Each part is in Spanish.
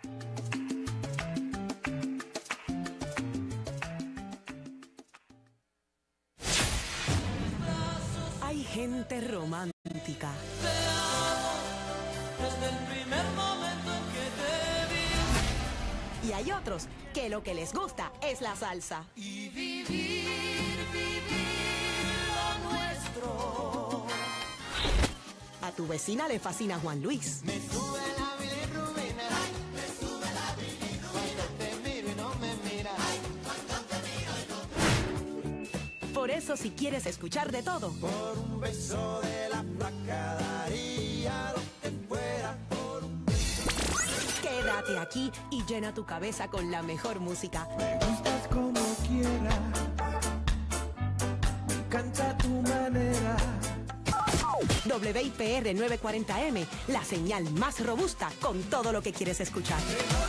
Hay gente romántica. Te amo desde el primer momento en que te vi. Y hay otros que lo que les gusta es la salsa. Y vivir lo nuestro. A tu vecina le fascina Juan Luis. Me sube la bilirrubina. Ay, me sube la bilirrubina. Cuando te miro y no me miras. Ay, cuando te miro y no. Por eso, si quieres escuchar de todo, Por un beso de la flaca daría lo que fuera. Por un beso. quédate aquí y llena tu cabeza con la mejor música. Me gustas como quiera. Me encanta tu manera. WIPR 940M, la señal más robusta con todo lo que quieres escuchar.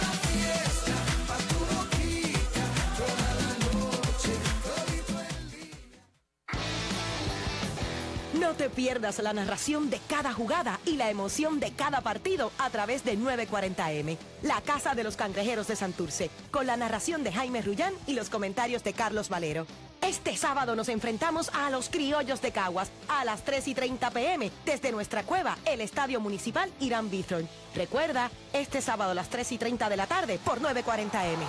No te pierdas la narración de cada jugada y la emoción de cada partido a través de 940M, la casa de los cangrejeros de Santurce, con la narración de Jaime Rullán y los comentarios de Carlos Valero. Este sábado nos enfrentamos a los criollos de Caguas a las 3:30 p.m. desde nuestra cueva, el Estadio Municipal Irán Bithorn. Recuerda, este sábado a las 3:30 de la tarde por 940M.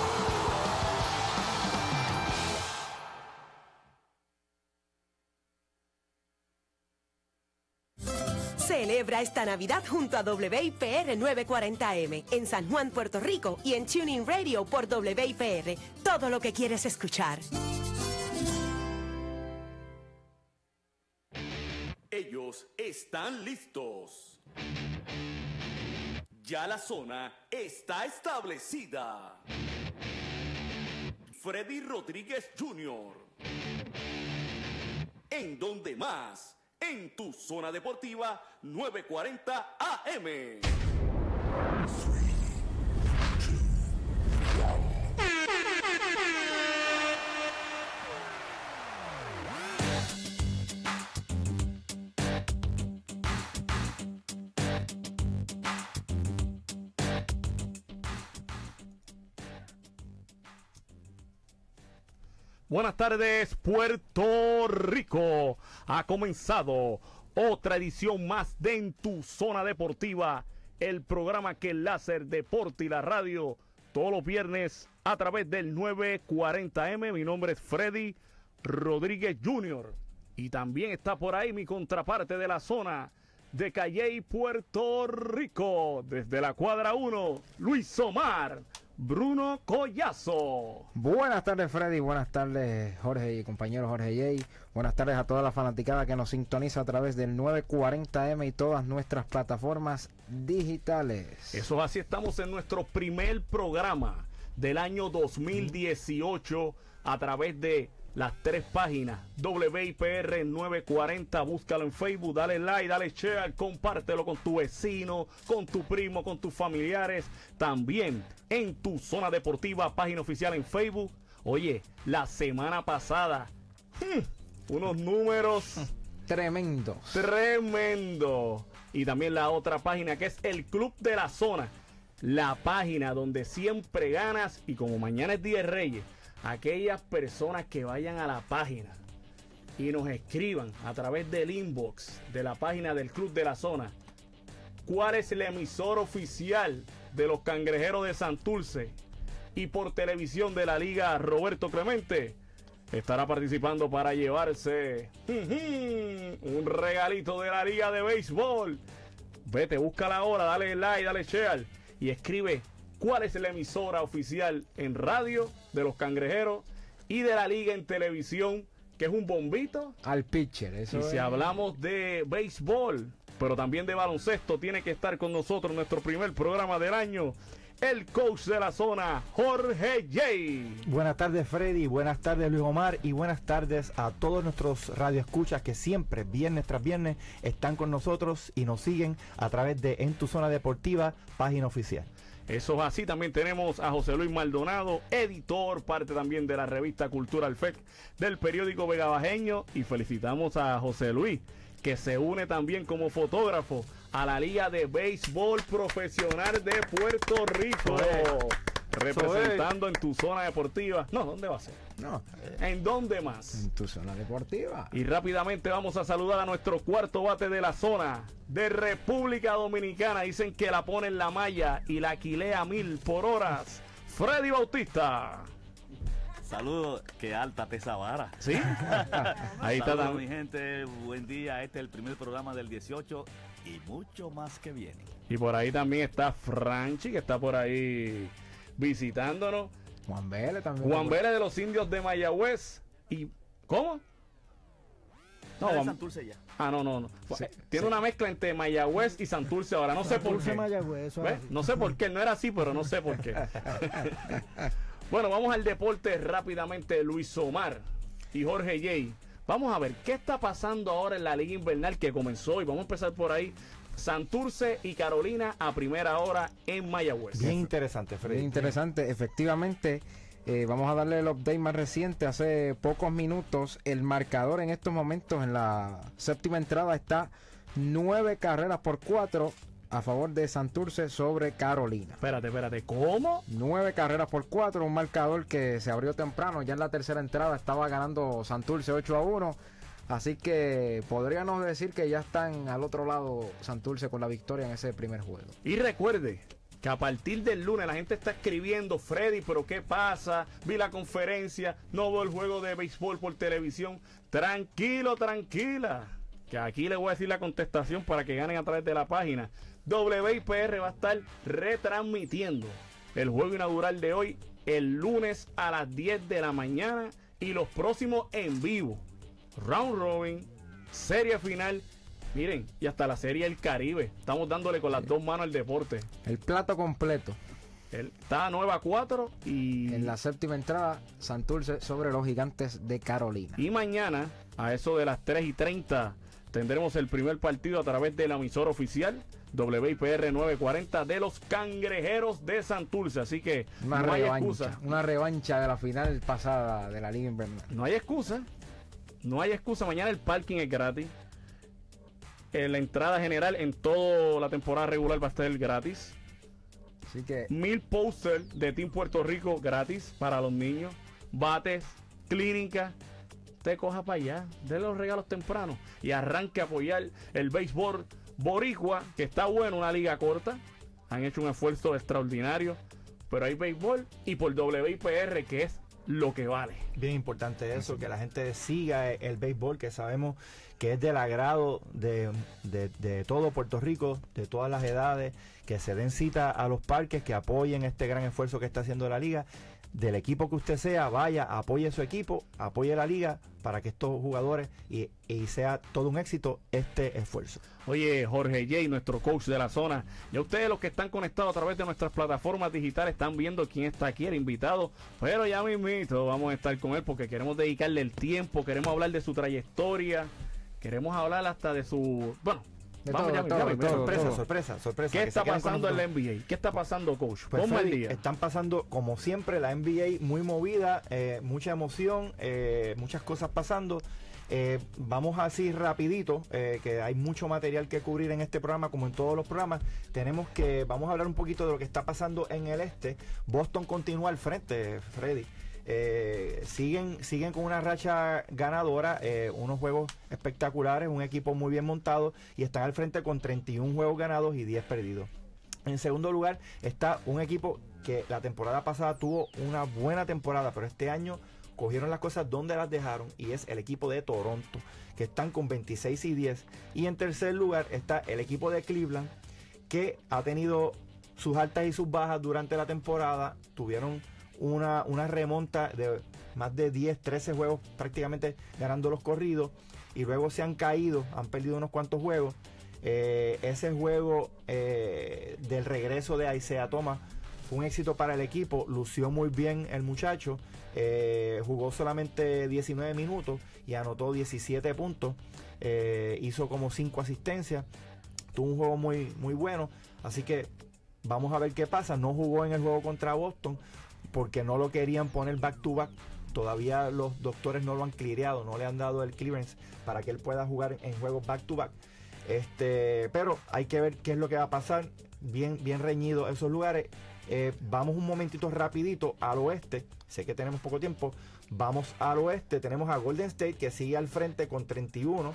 Celebra esta Navidad junto a WIPR 940M en San Juan, Puerto Rico y en TuneIn Radio por WIPR. Todo lo que quieres escuchar. Ellos están listos. Ya la zona está establecida. Freddy Rodríguez Jr. ¿En dónde más? En tu zona deportiva 940 AM. Buenas tardes, Puerto Rico. Ha comenzado otra edición más de En tu Zona Deportiva, el programa que el láser deporte y la radio todos los viernes a través del 940M. Mi nombre es Freddy Rodríguez Jr. Y también está por ahí mi contraparte de la zona de Calley, Puerto Rico, desde la cuadra 1, Luis Omar Bruno Collazo. Buenas tardes, Freddy. Buenas tardes, Jorge y compañero Jorge Jay. Buenas tardes a toda la fanaticada que nos sintoniza a través del 940M y todas nuestras plataformas digitales. Eso es así, estamos en nuestro primer programa del año 2018 a través de las 3 páginas WIPR 940. Búscalo en Facebook, dale like, dale share, compártelo con tu vecino, con tu primo, con tus familiares. También en tu zona deportiva, página oficial en Facebook. Oye, la semana pasada unos números Tremendos. Y también la otra página que es el Club de la Zona, la página donde siempre ganas. Y como mañana es Día de Reyes, aquellas personas que vayan a la página y nos escriban a través del inbox de la página del Club de la Zona cuál es el emisor oficial de los Cangrejeros de Santurce y por televisión de la Liga Roberto Clemente, estará participando para llevarse un regalito de la Liga de Béisbol. Vete, búscala ahora, dale like, dale share y escribe cuál es la emisora oficial en radio de los Cangrejeros y de la liga en televisión, que es un bombito Al pitcher. Eso y es. si hablamos de béisbol, pero también de baloncesto, tiene que estar con nosotros en nuestro primer programa del año, el coach de la zona, Jorge Jay. Buenas tardes, Freddy, buenas tardes, Luis Omar, y buenas tardes a todos nuestros radioescuchas que siempre, viernes tras viernes, están con nosotros y nos siguen a través de En tu Zona Deportiva, página oficial. Eso es así. También tenemos a José Luis Maldonado, editor, parte también de la revista Cultural FEC del periódico Vega Bajeño, y felicitamos a José Luis, que se une también como fotógrafo a la Liga de Béisbol Profesional de Puerto Rico. Representando en tu zona deportiva. No, ¿dónde va a ser? No, ¿En dónde más? en tu zona deportiva. Y rápidamente vamos a saludar a nuestro cuarto bate de la zona de República Dominicana. Dicen que la pone en la malla y la quilea 1000 por horas. Freddy Bautista. Saludos, que alta pesa vara. ¿Sí? Ahí está Saludos, también. mi gente, buen día. Este es el primer programa del 18 y mucho más que viene. Y por ahí también está Franchi, que está por ahí visitándonos. Juan Vélez también. Juan Vélez de los Indios de Mayagüez. ¿Y cómo? No, Dale, Juan- Santurce ya. no. Sí, Tiene una mezcla entre Mayagüez y Santurce ahora. No sé por Santurce, qué. Mayagüez, eso ¿Ves? es así. No sé por qué. No era así, pero no sé por qué. Bueno, vamos al deporte rápidamente. Luis Omar y Jorge Jay. Vamos a ver qué está pasando ahora en la Liga Invernal que comenzó. Y vamos a empezar por ahí. Santurce y Carolina a primera hora en Mayagüez. Bien interesante, Freddy. Bien interesante, efectivamente. Vamos a darle el update más reciente. Hace pocos minutos, el marcador en estos momentos en la séptima entrada está 9 carreras por 4 a favor de Santurce sobre Carolina. Espérate. ¿Cómo? 9 carreras por 4, un marcador que se abrió temprano. Ya en la tercera entrada estaba ganando Santurce 8-1. Así que podríamos decir que ya están al otro lado Santurce con la victoria en ese primer juego. Y recuerde que a partir del lunes la gente está escribiendo, Freddy, pero ¿qué pasa? Vi la conferencia, no veo el juego de béisbol por televisión. Tranquilo, tranquila, que aquí le voy a decir la contestación para que ganen a través de la página. WIPR va a estar retransmitiendo el juego inaugural de hoy el lunes a las 10 de la mañana y los próximos en vivo. Round Robin, serie final. Miren, y hasta la serie El Caribe. Estamos dándole con las dos manos al deporte. El plato completo. Está 9-4 y, En la séptima entrada, Santurce sobre los Gigantes de Carolina. y mañana, a eso de las 3:30, tendremos el primer partido a través de la emisora oficial WIPR 940 de los Cangrejeros de Santurce. Así que Una no hay revancha. excusa. Una revancha de la final pasada de la Liga Invernal. No hay excusa. No hay excusa. Mañana el parking es gratis. La entrada general en toda la temporada regular va a estar gratis. Así que 1000 posters de Team Puerto Rico gratis para los niños. Bates, clínica. Usted coja para allá. Dele los regalos tempranos. Y arranque a apoyar el béisbol boricua, que está bueno, una liga corta. Han hecho un esfuerzo extraordinario. Pero hay béisbol y por WIPR, que es lo que vale. Bien importante eso, que la gente siga el béisbol, que sabemos que es del agrado de todo Puerto Rico, de todas las edades, que se den cita a los parques, que apoyen este gran esfuerzo que está haciendo la liga. Del equipo que usted sea, vaya, apoye su equipo, apoye la liga para que estos jugadores y sea todo un éxito este esfuerzo. Oye, Jorge Jay, nuestro coach de la zona, ya ustedes los que están conectados a través de nuestras plataformas digitales están viendo quién está aquí, el invitado, pero ya mismito vamos a estar con él porque queremos dedicarle el tiempo, queremos hablar de su trayectoria, queremos hablar hasta de su... Bueno, De vamos todo, ya de mismo, todo, ya mismo. todo. Sorpresa. ¿Qué que está se queden con pasando en la nosotros. NBA? ¿Qué está pasando, coach? Pues, Ponme al Freddy, día. están pasando, como siempre, la NBA muy movida, mucha emoción, muchas cosas pasando. Vamos así rapidito, que hay mucho material que cubrir en este programa, como en todos los programas. Vamos a hablar un poquito de lo que está pasando en el este. Boston continúa al frente, Freddy. Siguen con una racha ganadora, unos juegos espectaculares, un equipo muy bien montado y están al frente con 31 juegos ganados y 10 perdidos. En segundo lugar está un equipo que la temporada pasada tuvo una buena temporada, pero este año cogieron las cosas donde las dejaron y es el equipo de Toronto, que están con 26 y 10. Y en tercer lugar está el equipo de Cleveland, que ha tenido sus altas y sus bajas durante la temporada. Tuvieron una remonta de más de 10, 13 juegos prácticamente ganando los corridos y luego se han caído, han perdido unos cuantos juegos. Ese juego del regreso de Isaiah Thomas fue un éxito para el equipo, lució muy bien el muchacho, jugó solamente 19 minutos y anotó 17 puntos, hizo como 5 asistencias, tuvo un juego muy, muy bueno, así que vamos a ver qué pasa. No jugó en el juego contra Boston porque no lo querían poner back to back. Todavía los doctores no lo han cleareado, no le han dado el clearance para que él pueda jugar en juegos back to back. Pero hay que ver qué es lo que va a pasar. Bien reñido esos lugares. Vamos un momentito rapidito al oeste. Sé que tenemos poco tiempo. Vamos al oeste. Tenemos a Golden State que sigue al frente con 31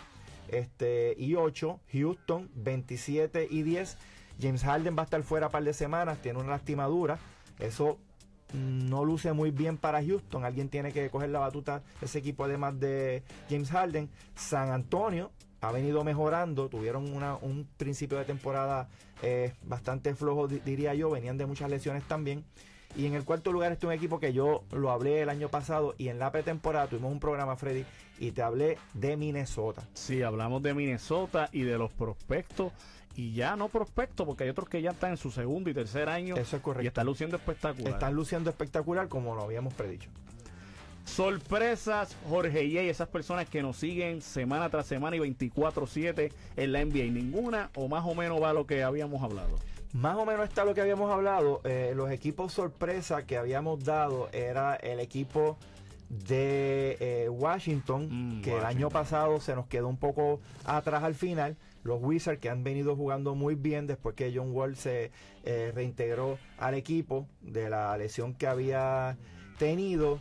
y 8. Houston 27 y 10. James Harden va a estar fuera un par de semanas. Tiene una lastimadura. Eso no luce muy bien para Houston. Alguien tiene que coger la batuta de ese equipo además de James Harden. San Antonio ha venido mejorando. Tuvieron un principio de temporada bastante flojo, diría yo. Venían de muchas lesiones también. Y en el cuarto lugar está un equipo que yo lo hablé el año pasado y en la pretemporada tuvimos un programa, Freddy, y te hablé de Minnesota. Sí, hablamos de Minnesota y de los prospectos. Y ya no prospectos, porque hay otros que ya están en su segundo y tercer año. Eso es correcto. Y están luciendo espectacular. Están luciendo espectacular como lo habíamos predicho. Sorpresas, Jorge y esas personas que nos siguen semana tras semana y 24/7 en la NBA. ¿Ninguna o más o menos va lo que habíamos hablado? Más o menos está lo que habíamos hablado. Los equipos sorpresa que habíamos dado era el equipo de Washington, que el año pasado se nos quedó un poco atrás al final. Los Wizards, que han venido jugando muy bien después que John Wall se reintegró al equipo de la lesión que había tenido.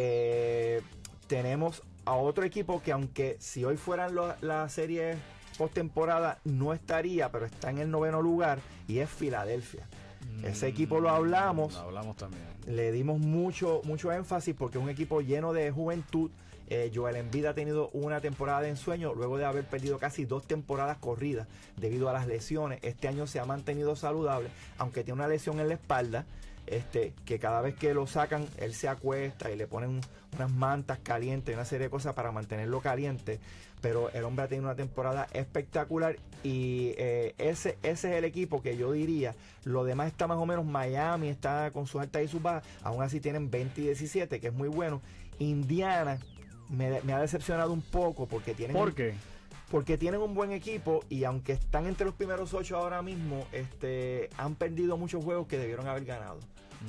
Tenemos a otro equipo que, aunque si hoy fueran la serie postemporada, no estaría, pero está en el 9º lugar, y es Filadelfia. Ese equipo lo hablamos También. Le dimos mucho énfasis porque es un equipo lleno de juventud. Joel Embiid ha tenido una temporada de ensueño luego de haber perdido casi 2 temporadas corridas debido a las lesiones. Este año se ha mantenido saludable, aunque tiene una lesión en la espalda, que cada vez que lo sacan él se acuesta y le ponen unas mantas calientes y una serie de cosas para mantenerlo caliente. Pero el hombre ha tenido una temporada espectacular y ese es el equipo que yo diría. Lo demás está más o menos. Miami está con sus altas y sus bajas, aún así tienen 20 y 17, que es muy bueno. Indiana me ha decepcionado un poco porque tienen... ¿Por qué? Porque tienen un buen equipo y aunque están entre los primeros 8 ahora mismo, han perdido muchos juegos que debieron haber ganado.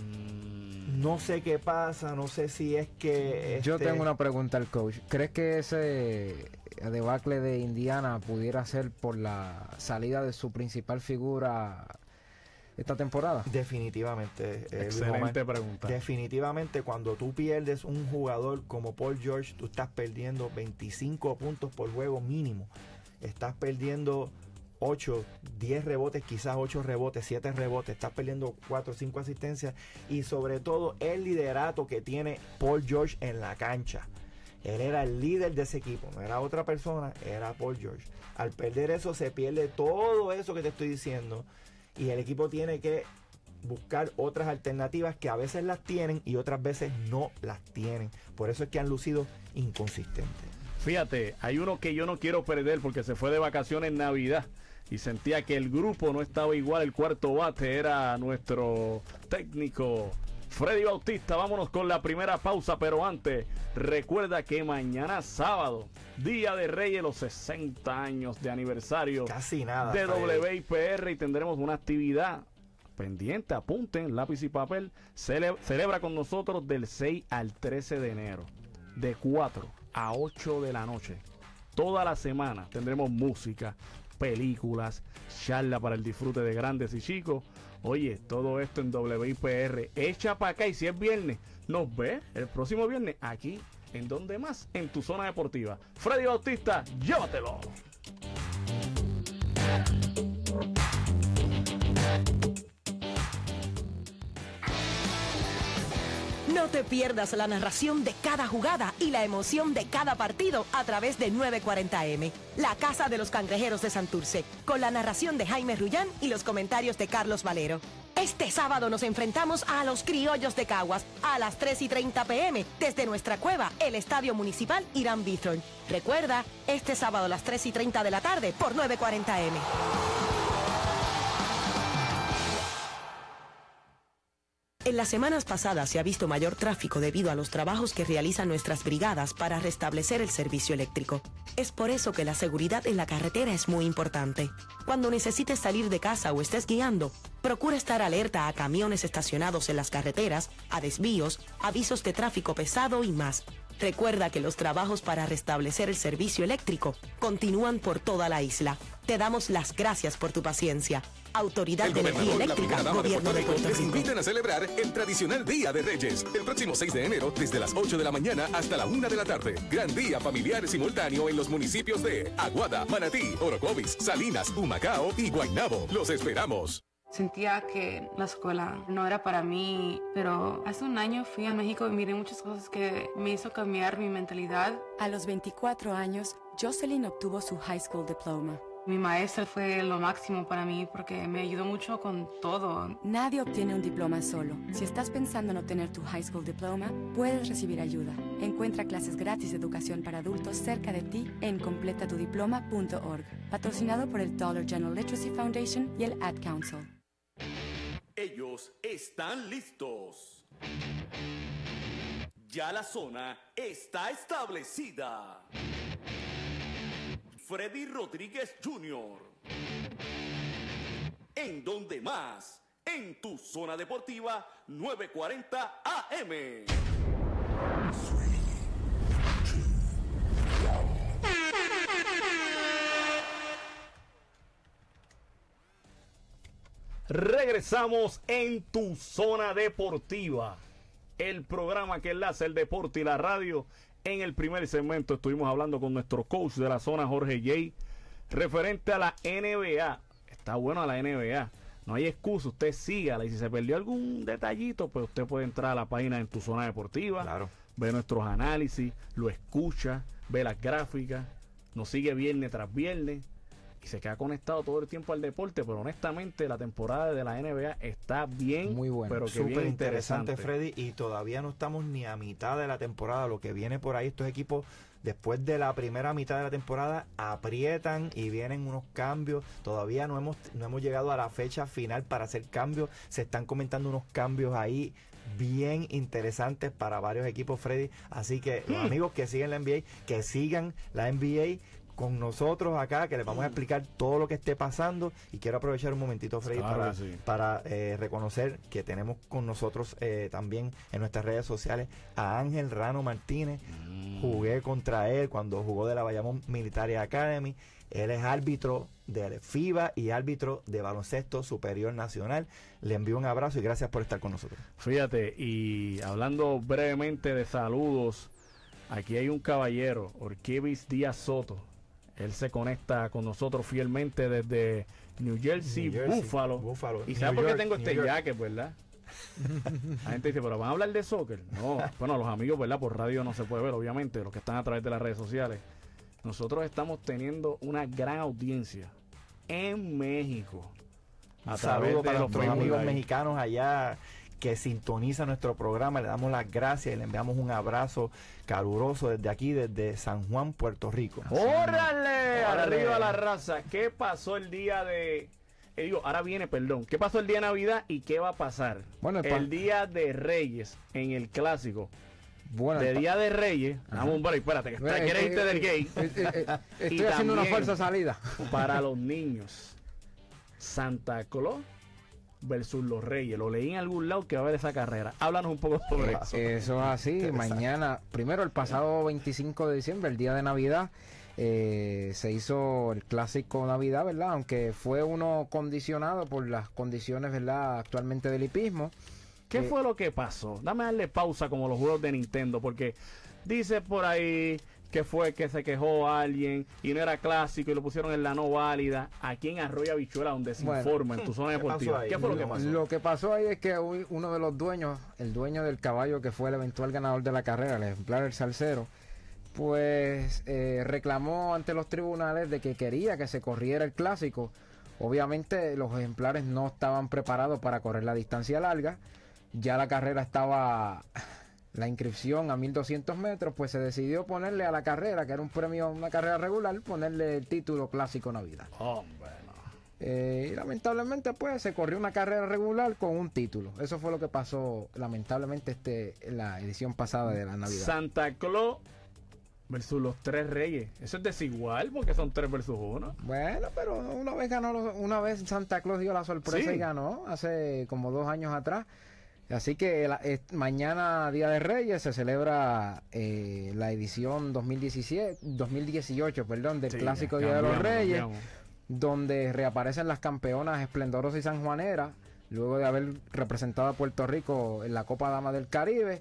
No sé qué pasa, no sé si es que... Yo tengo una pregunta al coach. ¿Crees que ese debacle de Indiana pudiera ser por la salida de su principal figura esta temporada? Definitivamente. Excelente pregunta. Definitivamente, cuando tú pierdes un jugador como Paul George, tú estás perdiendo 25 puntos por juego mínimo. Estás perdiendo 8, 10 rebotes, quizás 8 rebotes, 7 rebotes. Estás perdiendo 4 o 5 asistencias. Y sobre todo, el liderato que tiene Paul George en la cancha. Él era el líder de ese equipo, no era otra persona, era Paul George. Al perder eso, se pierde todo eso que te estoy diciendo. Y el equipo tiene que buscar otras alternativas que a veces las tienen y otras veces no las tienen. Por eso es que han lucido inconsistentes. Fíjate, hay uno que yo no quiero perder porque se fue de vacaciones en Navidad y sentía que el grupo no estaba igual. El cuarto bate era nuestro técnico Freddy Bautista. Vámonos con la primera pausa, pero antes, recuerda que mañana sábado, Día de Reyes, los 60 años de aniversario Casi nada, de Freddy. WIPR, y tendremos una actividad pendiente. Apunten, lápiz y papel. Celebra con nosotros del 6 al 13 de enero, de 4 a 8 de la noche. Toda la semana tendremos música, películas, charla para el disfrute de grandes y chicos. Oye, todo esto en WIPR. Echa para acá, y si es viernes, nos ve el próximo viernes aquí, ¿en dónde más? En tu zona deportiva. Freddy Bautista, llévatelo. No te pierdas la narración de cada jugada y la emoción de cada partido a través de 940M, la casa de los cangrejeros de Santurce, con la narración de Jaime Rullán y los comentarios de Carlos Valero. Este sábado nos enfrentamos a los Criollos de Caguas a las 3:30 p.m. desde nuestra cueva, el Estadio Municipal Irán Bithorn. Recuerda, este sábado a las 3:30 de la tarde por 940M. En las semanas pasadas se ha visto mayor tráfico debido a los trabajos que realizan nuestras brigadas para restablecer el servicio eléctrico. Es por eso que la seguridad en la carretera es muy importante. Cuando necesites salir de casa o estés guiando, procura estar alerta a camiones estacionados en las carreteras, a desvíos, avisos de tráfico pesado y más. Recuerda que los trabajos para restablecer el servicio eléctrico continúan por toda la isla. Te damos las gracias por tu paciencia. Autoridad El de Energía gobernador, la Eléctrica, primera dama de Gobierno de Puerto les Rico. invitan a celebrar el tradicional Día de Reyes, el próximo 6 de enero, desde las 8 de la mañana hasta la 1 de la tarde. Gran día familiar simultáneo en los municipios de Aguada, Manatí, Orocovis, Salinas, Humacao y Guaynabo. Los esperamos. Sentía que la escuela no era para mí, pero hace un año fui a México y miré muchas cosas que me hizo cambiar mi mentalidad. A los 24 años, Jocelyn obtuvo su high school diploma. Mi maestra fue lo máximo para mí porque me ayudó mucho con todo. Nadie obtiene un diploma solo. Si estás pensando en obtener tu high school diploma, puedes recibir ayuda. Encuentra clases gratis de educación para adultos cerca de ti en completatudiploma.org. Patrocinado por el Dollar General Literacy Foundation y el Ad Council. Ellos están listos. Ya la zona está establecida. Freddy Rodríguez Jr. ¿En dónde más? En tu zona deportiva 940 AM. Regresamos en tu zona deportiva, el programa que enlaza el deporte y la radio. En el primer segmento estuvimos hablando con nuestro coach de la zona, Jorge J, referente a la NBA. Está bueno a la NBA, no hay excusa, usted sígala, y si se perdió algún detallito, pues usted puede entrar a la página en tu zona deportiva, Claro. ve nuestros análisis, lo escucha, ve las gráficas, nos sigue viernes tras viernes y se queda conectado todo el tiempo al deporte. Pero honestamente la temporada de la NBA está bien, Muy buena. pero que Súper bien interesante, interesante. Freddy, y todavía no estamos ni a mitad de la temporada. Lo que viene por ahí, estos equipos, después de la primera mitad de la temporada, aprietan y vienen unos cambios. Todavía no hemos llegado a la fecha final para hacer cambios. Se están comentando unos cambios ahí bien interesantes para varios equipos, Freddy. Así que los amigos que siguen la NBA, que sigan la NBA con nosotros acá, que les vamos a explicar todo lo que esté pasando. Y quiero aprovechar un momentito, Freddy, Claro para, que sí. para reconocer que tenemos con nosotros también en nuestras redes sociales a Ángel Rano Martínez. Jugué contra él cuando jugó de la Bayamón Military Academy. Él es árbitro de FIBA y árbitro de baloncesto superior nacional. Le envío un abrazo y gracias por estar con nosotros. Fíjate, y hablando brevemente de saludos, aquí hay un caballero, Orquivis Díaz Soto. Él se conecta con nosotros fielmente desde New Jersey, Buffalo. ¿Y New sabe por qué York, tengo New este York. jacket, verdad? La gente dice, pero van a hablar de soccer. No, bueno, los amigos, ¿verdad? Por radio no se puede ver, obviamente, los que están a través de las redes sociales. Nosotros estamos teniendo una gran audiencia en México. Un saludo través de para los nuestros Facebook amigos Live. mexicanos allá que sintonizan nuestro programa. Le damos las gracias y le enviamos un abrazo caluroso desde aquí, desde San Juan, Puerto Rico. ¡Órale! Órale. Arriba la raza. ¿Qué pasó el día de... ahora viene, perdón. ¿Qué pasó el día de Navidad y qué va a pasar? Bueno, el día de Reyes en el clásico. Bueno, De Día de Reyes. Dame un break, espérate, que quieres irte del gay. Estoy Y haciendo una también- falsa salida. Para los niños, Santa Claus versus los Reyes. Lo leí en algún lado que va a haber esa carrera. Háblanos un poco sobre eso. Eso es así. Mañana, primero el pasado 25 de diciembre, el día de Navidad, se hizo el clásico Navidad, ¿verdad? Aunque fue uno condicionado por las condiciones, ¿verdad? Actualmente del hipismo. ¿Qué fue lo que pasó? Dame darle pausa como los juegos de Nintendo, porque dice por ahí que fue que se quejó alguien y no era clásico y lo pusieron en la no válida. Aquí en Arroyo Habichuela, donde se Bueno, informa en tu zona ¿qué deportiva. pasó ahí? ¿Qué fue lo que pasó? Lo que pasó ahí es que uno de los dueños, el dueño del caballo que fue el eventual ganador de la carrera, el ejemplar del Salcero, pues reclamó ante los tribunales de que quería que se corriera el clásico. Obviamente los ejemplares no estaban preparados para correr la distancia larga. Ya la carrera estaba, la inscripción a 1200 metros, pues se decidió ponerle a la carrera, que era un premio, una carrera regular, ponerle el título Clásico Navidad. Hombre, no. Y lamentablemente pues se corrió una carrera regular con un título. Eso fue lo que pasó lamentablemente en la edición pasada de la Navidad. Santa Claus versus los tres reyes. Eso es desigual porque son 3 versus 1. Bueno, pero una vez Santa Claus dio la sorpresa Sí. y ganó hace como 2 años atrás. Así que mañana, Día de Reyes, se celebra la edición 2018, perdón, del Sí, Clásico ya Día de los cambiamos, Reyes. cambiamos. donde reaparecen las campeonas esplendorosas y sanjuaneras, luego de haber representado a Puerto Rico en la Copa Dama del Caribe.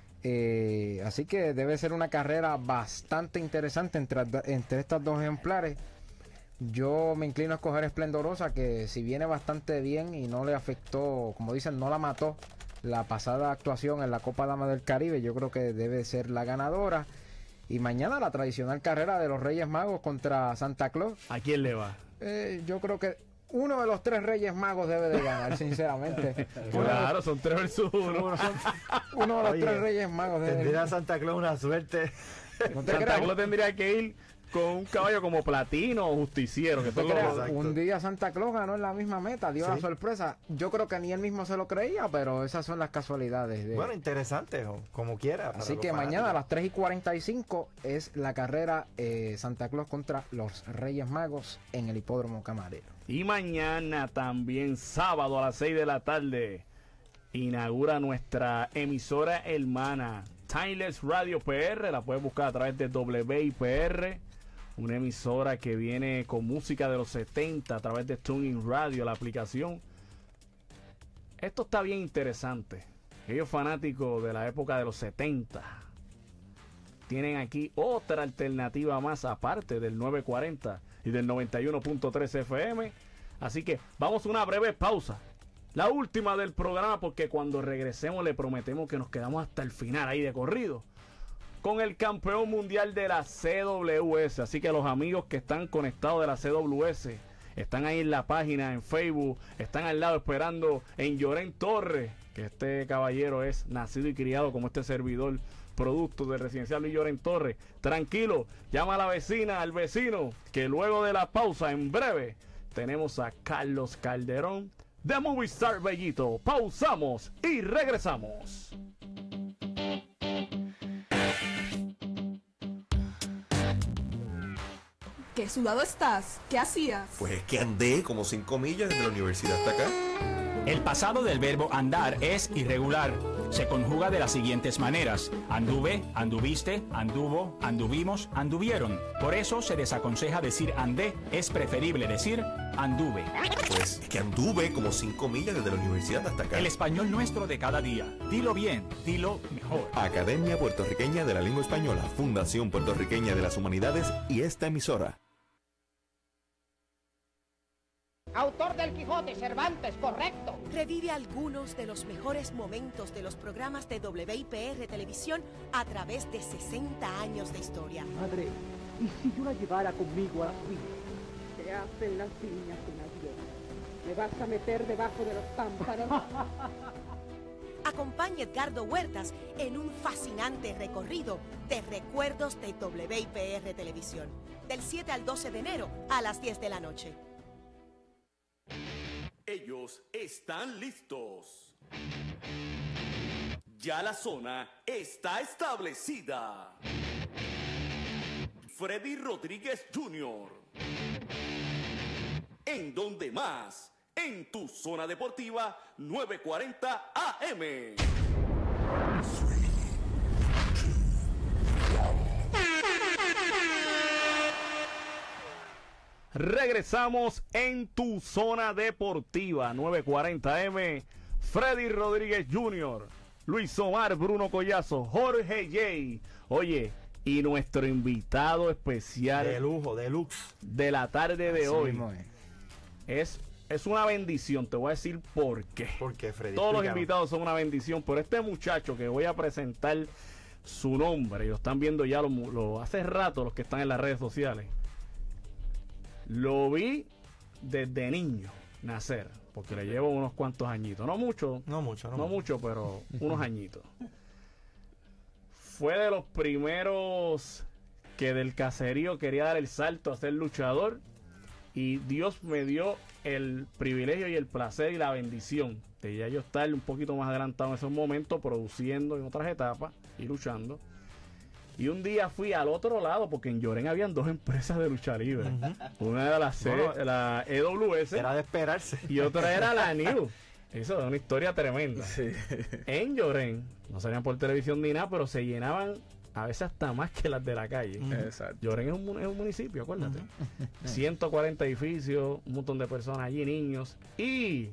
Así que debe ser una carrera bastante interesante entre estas dos ejemplares. Yo me inclino a escoger Esplendorosa, que si viene bastante bien y no le afectó, como dicen, no la mató la pasada actuación en la Copa Dama del Caribe, yo creo que debe ser la ganadora. Y mañana la tradicional carrera de los Reyes Magos contra Santa Claus. ¿A quién le va? Yo creo que uno de los 3 Reyes Magos debe de ganar, sinceramente. Claro, son 3 versus 1. Uno de los Oye, 3 Reyes Magos debe de Tendría ganar. Santa Claus una suerte. ¿No te Santa creas? Claus tendría que ir con un caballo como Platino o Justiciero. Que ¿Te todo creas? Exacto. Un día Santa Claus ganó en la misma meta, dio la Sí. sorpresa. Yo creo que ni él mismo se lo creía, pero esas son las casualidades. Bueno, interesante, como quiera. Así que mañana a las 3:45 es la carrera Santa Claus contra los Reyes Magos en el Hipódromo Camarero. Y mañana también, sábado a las 6 de la tarde, inaugura nuestra emisora hermana, Timeless Radio PR. La puedes buscar a través de WIPR, una emisora que viene con música de los 70 a través de TuneIn Radio, la aplicación. Esto está bien interesante. Aquellos fanáticos de la época de los 70 tienen aquí otra alternativa más aparte del 940 y del 91.3 FM. Así que vamos a una breve pausa, la última del programa, porque cuando regresemos le prometemos que nos quedamos hasta el final ahí de corrido con el campeón mundial de la CWS. Así que los amigos que están conectados de la CWS están ahí en la página, en Facebook, están al lado esperando en Llorén Torres, que este caballero es nacido y criado como este servidor, producto del residencial Luis Llorén Torres. Tranquilo, llama a la vecina, al vecino, que luego de la pausa, en breve, tenemos a Carlos Calderón de Movistar Bellito. Pausamos y regresamos. ¿Qué sudado estás? ¿Qué hacías? Pues es que andé como 5 millas desde la universidad hasta acá. El pasado del verbo andar es irregular. Se conjuga de las siguientes maneras: anduve, anduviste, anduvo, anduvimos, anduvieron. Por eso se desaconseja decir andé, es preferible decir anduve. Pues es que anduve como 5 millas desde la universidad hasta acá. El español nuestro de cada día. Dilo bien, dilo mejor. Academia Puertorriqueña de la Lengua Española, Fundación Puertorriqueña de las Humanidades y esta emisora. Autor del Quijote, Cervantes, correcto. Revive algunos de los mejores momentos de los programas de WIPR Televisión a través de 60 años de historia. Madre, ¿y si yo la llevara conmigo a la suite? Se hacen las niñas en avión. ¿Me vas a meter debajo de los pámpanos? Acompaña a Edgardo Huertas en un fascinante recorrido de recuerdos de WIPR Televisión. Del 7 al 12 de enero a las 10 de la noche. Ellos están listos. Ya la zona está establecida. Freddy Rodríguez Jr. ¿En dónde más? En tu zona deportiva 940 AM. Regresamos en tu zona deportiva 940M. Freddy Rodríguez Jr., Luis Omar, Bruno Collazo, Jorge J. Oye, y nuestro invitado especial de lujo, deluxe, de la tarde de Así hoy mismo es. Es una bendición. Te voy a decir por qué. ¿Por qué, Freddy? Todos los Explícanos. invitados son una bendición, pero este muchacho que voy a presentar su nombre, y lo están viendo ya hace rato los que están en las redes sociales. Lo vi desde niño nacer, porque le llevo unos cuantos añitos. No mucho, pero unos añitos. Fue de los primeros que del caserío quería dar el salto a ser luchador, y Dios me dio el privilegio y el placer y la bendición de ya yo estar un poquito más adelantado en esos momentos, produciendo en otras etapas y luchando. Y un día fui al otro lado, porque en Llorén habían 2 empresas de lucha libre. Una era la EWS. Era de esperarse. Y otra era la New. Eso es una historia tremenda. En Llorén, no salían por televisión ni nada, pero se llenaban a veces hasta más que las de la calle. Exacto. Lloren es un municipio, acuérdate. 140 edificios, un montón de personas allí, niños. Y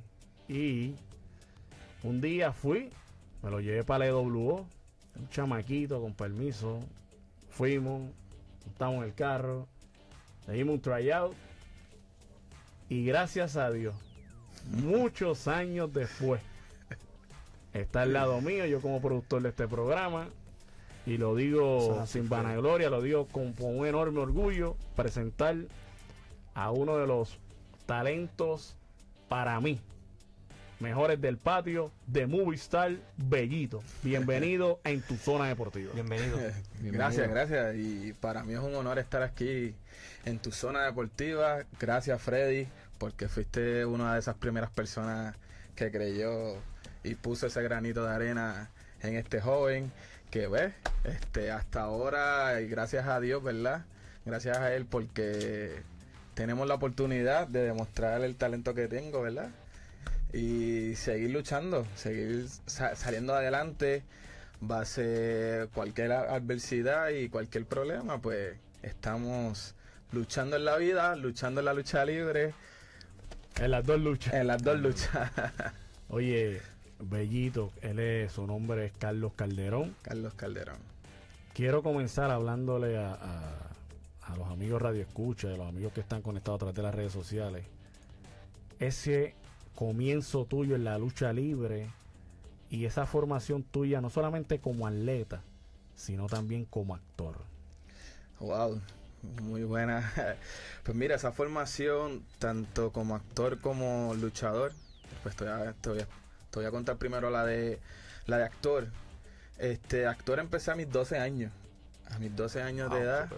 un día fui, me lo llevé para el EWO, un chamaquito con permiso. Fuimos, montamos en el carro, le dimos un tryout. Y gracias a Dios, muchos años después, está al lado mío, yo como productor de este programa, y lo digo sin vanagloria, lo digo con un enorme orgullo, presentar a uno de los talentos para mí mejores del patio de Movistar, Bellito. Bienvenido en tu zona deportiva. Bienvenido. Gracias. Y para mí es un honor estar aquí en tu zona deportiva. Gracias, Freddy, porque fuiste una de esas primeras personas que creyó y puso ese granito de arena en este joven que ves, hasta ahora, y gracias a Dios, ¿verdad? Gracias a él, porque tenemos la oportunidad de demostrar el talento que tengo, ¿verdad? Y seguir luchando, seguir saliendo adelante, base cualquier adversidad y cualquier problema, pues estamos luchando en la vida, luchando en la lucha libre. En las dos luchas. En las dos luchas. Oye, Bellito, su nombre es Carlos Calderón. Carlos Calderón. Quiero comenzar hablándole a los amigos Radio Escucha, a los amigos que están conectados a través de las redes sociales. Ese comienzo tuyo en la lucha libre y esa formación tuya no solamente como atleta, sino también como actor. Wow, muy buena. Pues mira, esa formación tanto como actor como luchador, pues te voy a contar primero la de actor. Actor empecé a mis 12 años. A mis 12 años de edad.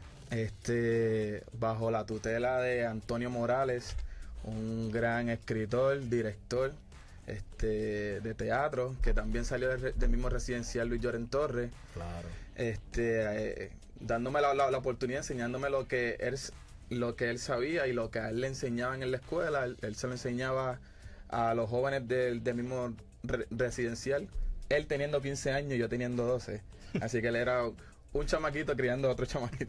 Bajo la tutela de Antonio Morales, un gran escritor, director de teatro, que también salió del mismo residencial Luis Lloren Torres. Claro. Dándome la oportunidad, enseñándome lo que él sabía y lo que a él le enseñaban en la escuela. Él se lo enseñaba a los jóvenes del mismo residencial, él teniendo 15 años y yo teniendo 12. Así que él era un chamaquito criando a otro chamaquito.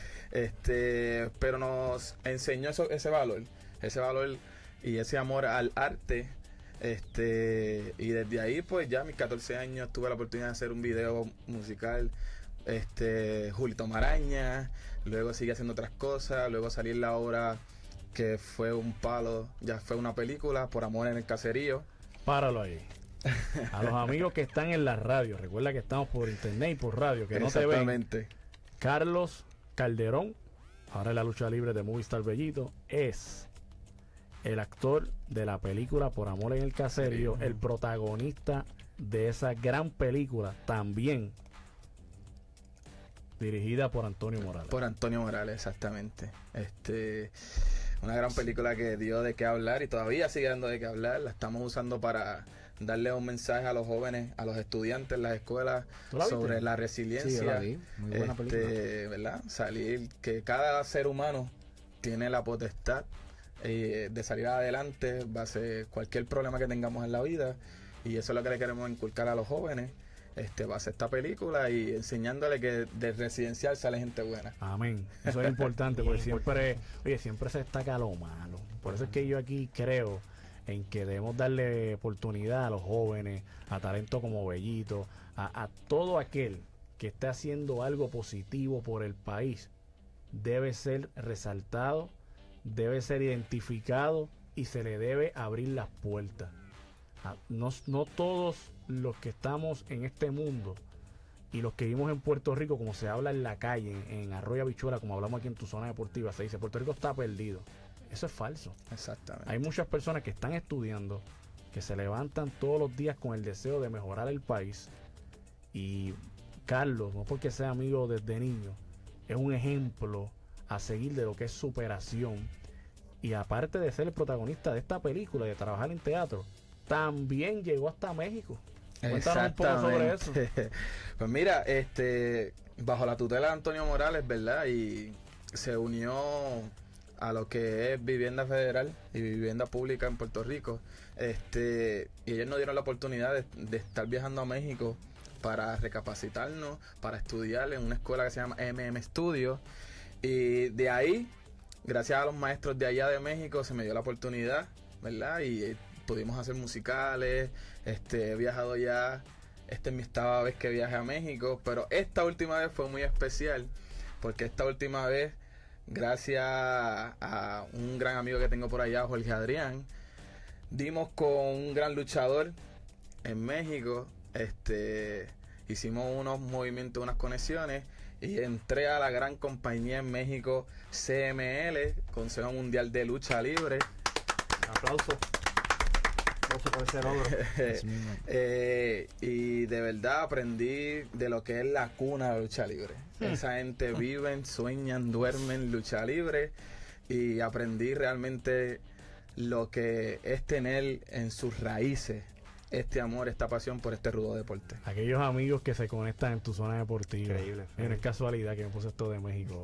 Pero nos enseñó ese valor y ese amor al arte. Y desde ahí, pues ya a mis 14 años tuve la oportunidad de hacer un video musical, Julito Maraña, luego sigue haciendo otras cosas, luego salí en la obra que fue un palo, ya fue una película, Por Amor en el Caserío. Páralo ahí. A los amigos que están en la radio, recuerda que estamos por internet y por radio, que no te ven. Carlos Calderón, ahora en la lucha libre de Movistar Bellito, es el actor de la película Por Amor en el Caserío, el protagonista de esa gran película, también dirigida por Antonio Morales. Por Antonio Morales, exactamente. Una gran película que dio de qué hablar y todavía sigue dando de qué hablar. La estamos usando para darle un mensaje a los jóvenes, a los estudiantes en las escuelas sobre la resiliencia. Sí, yo la vi. Muy buena película. ¿Verdad? Salir, que cada ser humano tiene la potestad de salir adelante base cualquier problema que tengamos en la vida, y eso es lo que le queremos inculcar a los jóvenes. Base esta película y enseñándole que del residencial sale gente buena. Amén. Eso es importante porque siempre se destaca lo malo. Por eso es que yo aquí creo en que debemos darle oportunidad a los jóvenes, a talentos como Bellito, a todo aquel que esté haciendo algo positivo por el país. Debe ser resaltado, debe ser identificado y se le debe abrir las puertas. No todos los que estamos en este mundo y los que vivimos en Puerto Rico, como se habla en la calle, en Arroyo Habichuela, como hablamos aquí en tu zona deportiva, se dice Puerto Rico está perdido. Eso es falso. Exactamente. Hay muchas personas que están estudiando, que se levantan todos los días con el deseo de mejorar el país, y Carlos, no porque sea amigo desde niño, es un ejemplo a seguir de lo que es superación. Y aparte de ser el protagonista de esta película y de trabajar en teatro, también llegó hasta México. Cuéntanos un poco sobre eso. Pues mira, bajo la tutela de Antonio Morales, ¿verdad? Y se unió a lo que es vivienda federal y vivienda pública en Puerto Rico. Y ellos nos dieron la oportunidad de estar viajando a México para recapacitarnos, para estudiar en una escuela que se llama Studio. Y de ahí, gracias a los maestros de allá de México, se me dio la oportunidad, ¿verdad? Y pudimos hacer musicales, he viajado ya, esta es mi octava vez que viajé a México, pero esta última vez fue muy especial, porque esta última vez, gracias a un gran amigo que tengo por allá, Jorge Adrián, dimos con un gran luchador en México, hicimos unos movimientos, unas conexiones, y entré a la gran compañía en México, CML, Consejo Mundial de Lucha Libre. Aplausos. Aplausos por ese logro. Y de verdad aprendí de lo que es la cuna de la lucha libre. Esa gente viven, sueñan, duermen lucha libre, y aprendí realmente lo que es tener en sus raíces este amor, esta pasión por este rudo deporte. Aquellos amigos que se conectan en tu zona deportiva. Increíble. No es casualidad que me puse esto de México.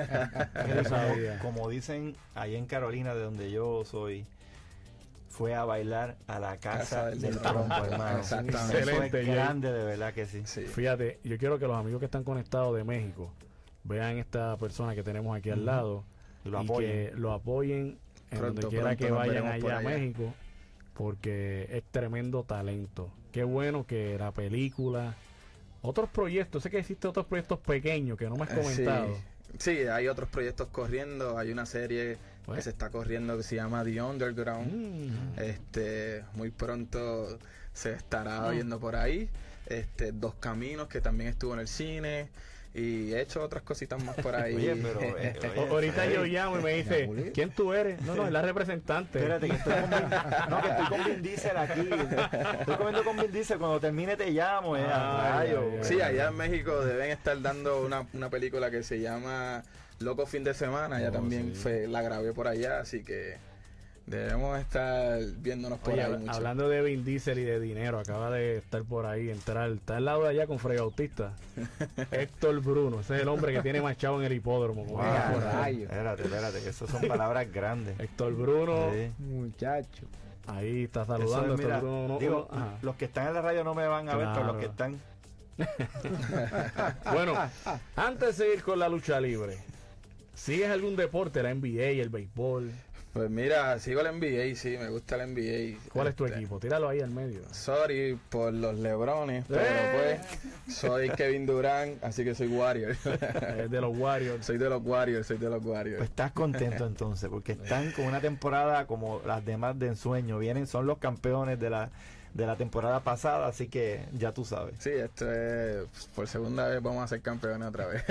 Como dicen allá en Carolina, de donde yo soy, fue a bailar a la casa del trompo, hermano. Exactamente. Excelente. Eso es grande, de verdad que sí. Fíjate, yo quiero que los amigos que están conectados de México vean esta persona que tenemos aquí al lado y lo apoyen. que lo apoyen en donde quiera que vayan allá a México, porque es tremendo talento. Qué bueno que la película, otros proyectos, sé que existen otros proyectos pequeños que no me has comentado. Sí, hay otros proyectos corriendo, hay una serie que se está corriendo que se llama The Underground. Muy pronto se estará viendo por ahí. Dos Caminos, que también estuvo en el cine. Y he hecho otras cositas más por ahí. Oye, pero ahorita yo llamo y me dice, ¿quién tú eres? No, es la representante. Espérate, que estoy con Vin Diesel aquí. Estoy comiendo con Vin Diesel. Cuando termine te llamo. Sí, allá en México deben estar dando una película que se llama Loco Fin de Semana. Ya también la grabé por allá, así que debemos estar viéndonos por ahí mucho. Hablando de Vin Diesel y de dinero, acaba de estar por ahí, está al lado de allá con Frey Bautista. Héctor Bruno, ese es el hombre que tiene más chavo en el hipódromo. Espérate, que eso son palabras grandes. Héctor Bruno, muchacho. Ahí está saludando. Mira, los que están en la radio no me van a ver, pero los que están... Bueno, antes de seguir con la lucha libre, ¿sigues algún deporte, la NBA, el béisbol? Pues mira, sigo el NBA, sí, me gusta el NBA. ¿Cuál es tu equipo? Tíralo ahí al medio. Sorry por los Lebrones, pero pues soy Kevin Durant, así que soy Warrior. Es de los Warriors. Soy de los Warriors. Pues estás contento entonces, porque están con una temporada como las demás de ensueño. Son los campeones de la temporada pasada, así que ya tú sabes. Sí, esto es por segunda vez vamos a ser campeones otra vez.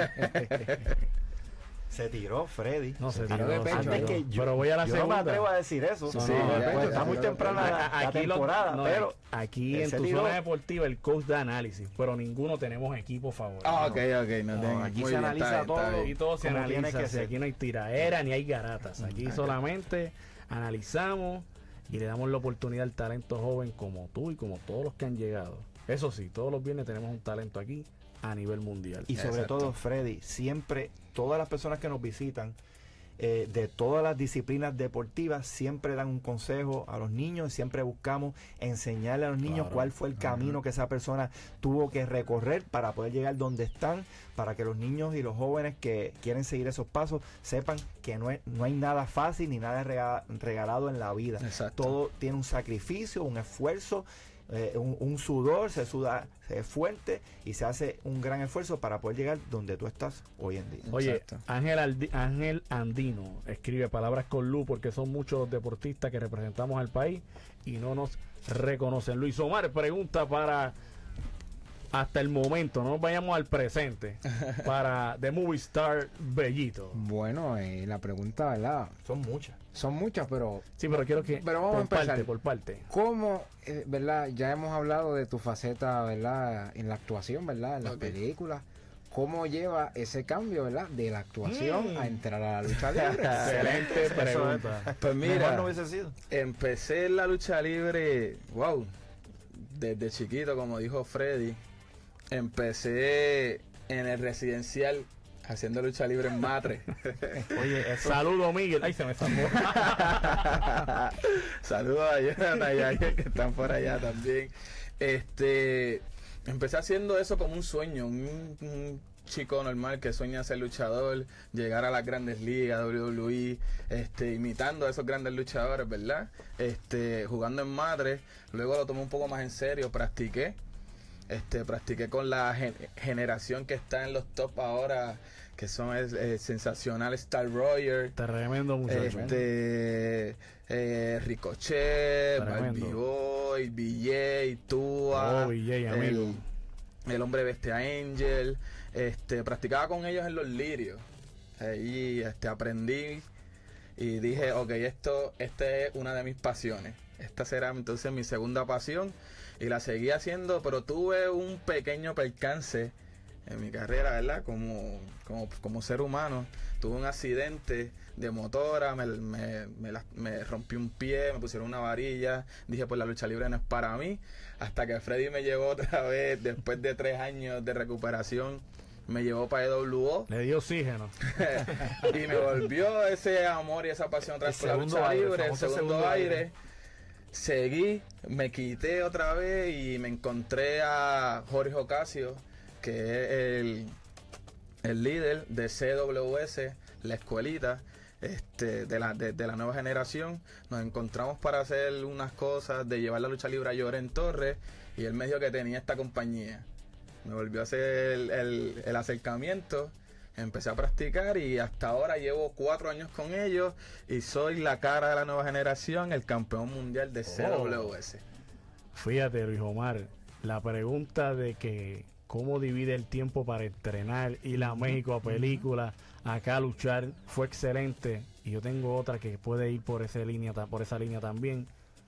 Se tiró Freddy. No se tiró de pecho. Antes que pero voy a la segunda. No me atrevo a decir eso. Está muy temprana la temporada. Pero aquí en tu zona deportiva el coach da análisis, pero ninguno tenemos equipo favorito. Ok. Aquí se analiza todo. Y todo se analiza. Aquí no hay tiraera ni hay garatas. Aquí solamente analizamos y le damos la oportunidad al talento joven como tú y como todos los que han llegado. Eso sí, todos los viernes tenemos un talento aquí a nivel mundial. Y sobre todo, Freddy, siempre todas las personas que nos visitan de todas las disciplinas deportivas siempre dan un consejo a los niños, siempre buscamos enseñarle a los niños cuál fue el camino que esa persona tuvo que recorrer para poder llegar donde están, para que los niños y los jóvenes que quieren seguir esos pasos sepan que no hay nada fácil ni nada regalado en la vida. Exacto. Todo tiene un sacrificio, un esfuerzo, un sudor, se suda, se es fuerte y se hace un gran esfuerzo para poder llegar donde tú estás hoy en día. Oye, Ángel Andino escribe palabras con luz porque son muchos los deportistas que representamos al país y no nos reconocen. Luis Omar pregunta para hasta el momento, no nos vayamos al presente, para The Movie Star Bellito. Bueno, la pregunta, ¿verdad? Son muchas, pero... Sí, pero quiero que... Pero vamos a empezar. Por parte. ¿Cómo, verdad? Ya hemos hablado de tu faceta, ¿verdad? En la actuación, ¿verdad? En las películas. ¿Cómo lleva ese cambio, ¿verdad? De la actuación a entrar a la lucha libre. Excelente pregunta. Pues mira, no hubiese sido. Empecé en la lucha libre, desde chiquito, como dijo Freddy. Empecé en el residencial haciendo lucha libre en Matre. Oye, saludo Miguel. Ay, se me zambó. Saludos a Jonathan y a Ariel, que están por allá también. empecé haciendo eso como un sueño, un chico normal que sueña ser luchador, llegar a las grandes ligas, WWE, imitando a esos grandes luchadores, ¿verdad? Jugando en madre, luego lo tomé un poco más en serio, practiqué con la generación que está en los top ahora, que son sensacional Star Roger, tremendo muchacho, Ricochet, Barbie Boy, BJ, Tua, el hombre bestia Angel. Practicaba con ellos en los lirios. Ahí aprendí y dije, ok, esta es una de mis pasiones. Esta será entonces mi segunda pasión y la seguí haciendo, pero tuve un pequeño percance en mi carrera, ¿verdad? Como ser humano. Tuve un accidente de motora, me rompí un pie, me pusieron una varilla. Dije, pues la lucha libre no es para mí. Hasta que Freddy me llevó otra vez, después de 3 años de recuperación, me llevó para EWO. Le dio oxígeno. Y me volvió ese amor y esa pasión tras la lucha libre, el segundo aire. Seguí, me quité otra vez y me encontré a Jorge Ocasio, que es el líder de CWS, la escuelita de la nueva generación. Nos encontramos para hacer unas cosas, de llevar la lucha libre a Lloren Torres, y él me dijo que tenía esta compañía. Me volvió a hacer el acercamiento, empecé a practicar y hasta ahora llevo 4 años con ellos y soy la cara de la nueva generación, el campeón mundial de CWS. Fíjate, Luis Omar, la pregunta de que cómo divide el tiempo para entrenar, ir a México a películas, acá a luchar, fue excelente. Y yo tengo otra que puede ir por esa línea también.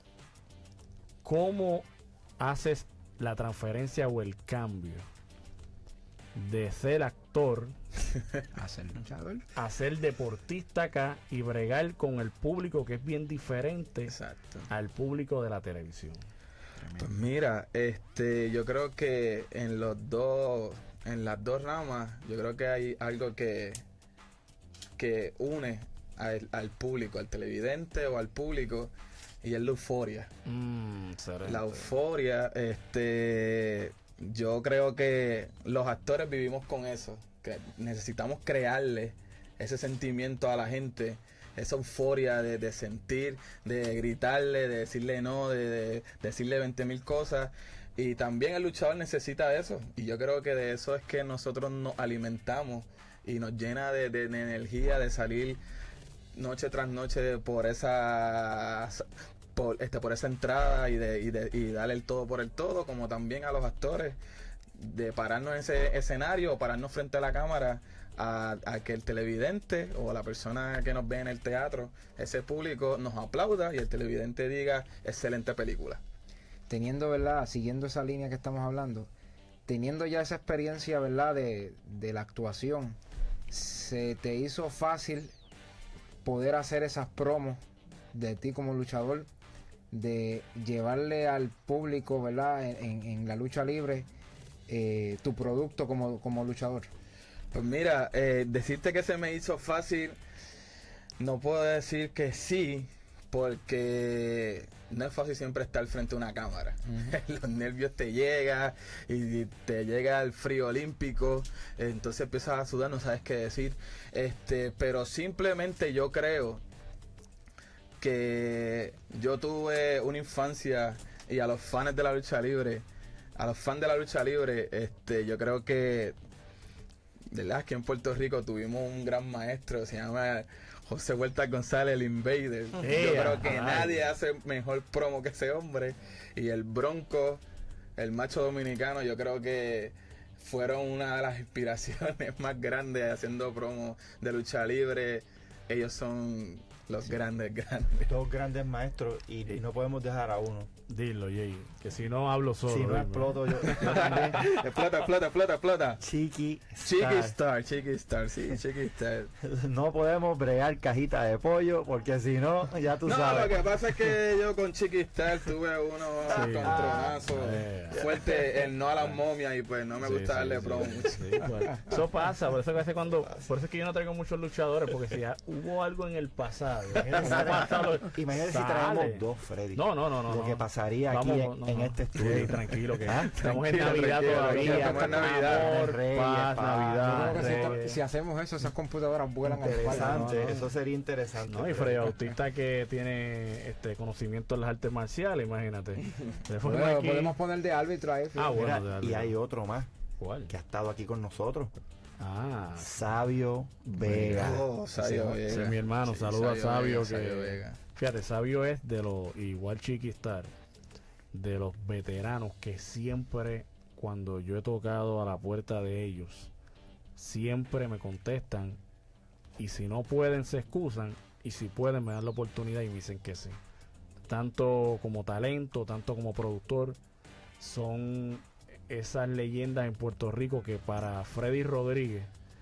¿Cómo haces la transferencia o el cambio de ser actor a ser luchador, a ser deportista acá y bregar con el público, que es bien diferente al público de la televisión? Pues mira, yo creo que en las dos ramas, yo creo que hay algo que une al público, al televidente o al público, y es la euforia. La euforia, yo creo que los actores vivimos con eso, que necesitamos crearle ese sentimiento a la gente, esa euforia de sentir, de gritarle, de decirle no, de decirle 20,000 cosas. Y también el luchador necesita eso, y yo creo que de eso es que nosotros nos alimentamos y nos llena de energía de salir noche tras noche por esa entrada y darle el todo por el todo, como también a los actores, de pararnos en ese escenario o pararnos frente a la cámara a que el televidente o la persona que nos ve en el teatro, ese público, nos aplauda y el televidente diga excelente película. Teniendo, ¿verdad?, siguiendo esa línea que estamos hablando, teniendo ya esa experiencia, ¿verdad?, de la actuación, ¿se te hizo fácil poder hacer esas promos de ti como luchador, de llevarle al público, ¿verdad?, en la lucha libre, tu producto como luchador? Pues mira, decirte que se me hizo fácil, no puedo decir que sí, porque no es fácil siempre estar frente a una cámara. Los nervios te llegan y te llega el frío olímpico, entonces empiezas a sudar, no sabes qué decir. Pero simplemente yo creo que yo tuve una infancia, y a los fans de la lucha libre, yo creo que, ¿verdad?, aquí en Puerto Rico tuvimos un gran maestro, se llama José Huerta González, el Invader. Yo creo que nadie hace mejor promo que ese hombre. Y el Bronco, el macho dominicano, yo creo que fueron una de las inspiraciones más grandes haciendo promo de lucha libre. Ellos son los grandes. Dos grandes maestros, y no podemos dejar a uno. Dilo, Jay, que si no hablo solo. Si no exploto, yo también. Explota. Chiqui Star. No podemos bregar cajita de pollo, porque si no, ya tú sabes. Lo que pasa es que yo con Chiqui Star tuve unos contronazos fuertes, el no a las momias, y pues no me gusta darle promo. Eso pasa, por eso que es que yo no traigo muchos luchadores, porque si ya hubo algo en el pasado. Imagínate si traemos dos, Freddy. No. Lo que pasa pasaría aquí en este estudio. Sí, tranquilo, que ¿Ah? estamos en Tranquilo, Navidad tranquilo, todavía. estamos en Navidad. Amor, Reyes, paz, paz. Navidad. Yo creo que Reyes. si hacemos eso, esas computadoras vuelan al Interesante, espacio. eso sería interesante. No, y Freddy Bautista que tiene conocimiento en las artes marciales, imagínate. Le fuimos Bueno, aquí. podemos poner de árbitro ahí. Ah, bueno, Mira, dale. y hay otro más. ¿Cuál? Que ha estado aquí con nosotros. Ah, Sabio Vega. Oh, Sabio Vega. ese es mi hermano. Sí, Saluda a Sabio. Vega, Sabio Vega. Fíjate, Sabio es de los, igual Chiquistar, de los veteranos que siempre, cuando yo he tocado a la puerta de ellos, siempre me contestan, y si no pueden se excusan, y si pueden me dan la oportunidad y me dicen que sí. Tanto como talento, tanto como productor, son esas leyendas en Puerto Rico que para Freddy Rodríguez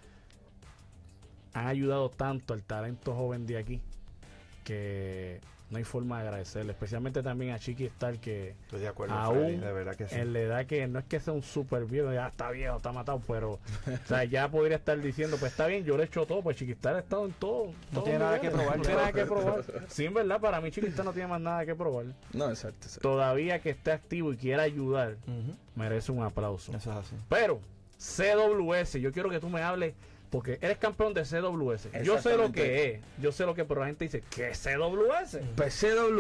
han ayudado tanto al talento joven de aquí que no hay forma de agradecerle, especialmente también a Chiqui Star, que Estoy de acuerdo, aún Freddy, de verdad que sí. en la edad que no es que sea un super viejo, ya está viejo, está matado, pero o sea, ya podría estar diciendo, pues está bien, yo le he hecho todo, pues Chiqui Star ha estado en todo. No tiene nada que probar. No tiene nada que probar. Sí, en verdad, para mí Chiqui Star no tiene más nada que probar. No, exacto. Todavía que esté activo y quiera ayudar, Ujú. merece un aplauso. Eso es así. Pero, CWS, yo quiero que tú me hables, porque eres campeón de CWS. Yo sé lo que es, yo sé lo que, pero la gente dice, ¿qué es CWS? Pues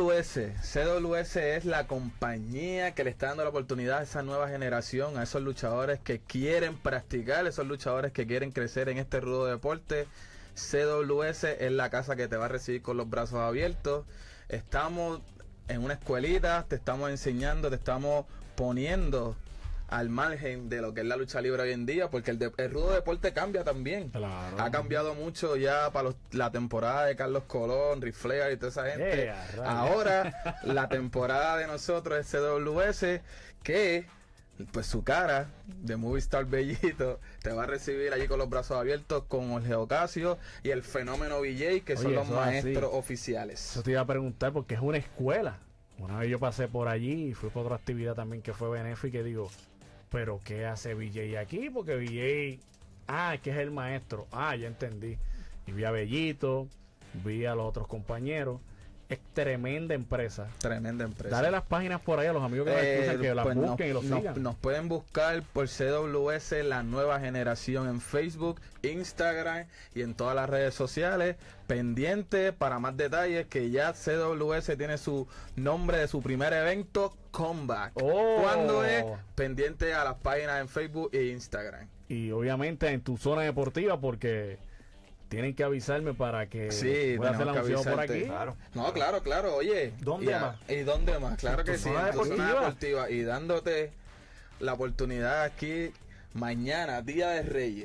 CWS es la compañía que le está dando la oportunidad a esa nueva generación, a esos luchadores que quieren practicar, esos luchadores que quieren crecer en este rudo deporte. CWS es la casa que te va a recibir con los brazos abiertos. Estamos en una escuelita, te estamos enseñando, te estamos poniendo al margen de lo que es la lucha libre hoy en día, porque el rudo deporte cambia también. Claro. Ha cambiado mucho ya para la temporada de Carlos Colón, Ric Flair y toda esa gente. Ahora la temporada de nosotros es CWS, que pues su cara de Movie Star Bellito te va a recibir allí con los brazos abiertos con Jorge Ocasio y el Fenómeno VJ, que son Oye, los eso es así. maestros oficiales. Eso te iba a preguntar porque es una escuela. Una vez yo pasé por allí y fui por otra actividad también que fue benéfica y digo, ¿pero qué hace VJ aquí? Porque VJ, que es el maestro. Ya entendí. Y vi a Bellito, vi a los otros compañeros. Es tremenda empresa. Tremenda empresa. Dale las páginas por ahí a los amigos que nos escuchan, que las Pues busquen y los sigan. nos pueden buscar por CWS La Nueva Generación en Facebook, Instagram y en todas las redes sociales. Pendiente para más detalles que ya CWS tiene su nombre de su primer evento, Comeback. ¿Cuándo es? Pendiente a las páginas en Facebook e Instagram. Y obviamente en tu zona deportiva porque tienen que avisarme para que pueda ser anunciado por aquí. Claro. No, claro. Oye, ¿Dónde más? ¿Y dónde más? Claro que Tu sí. zona En tu zona deportiva. deportiva. Y dándote la oportunidad aquí mañana, Día de Reyes.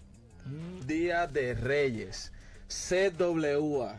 Día de Reyes. CWA.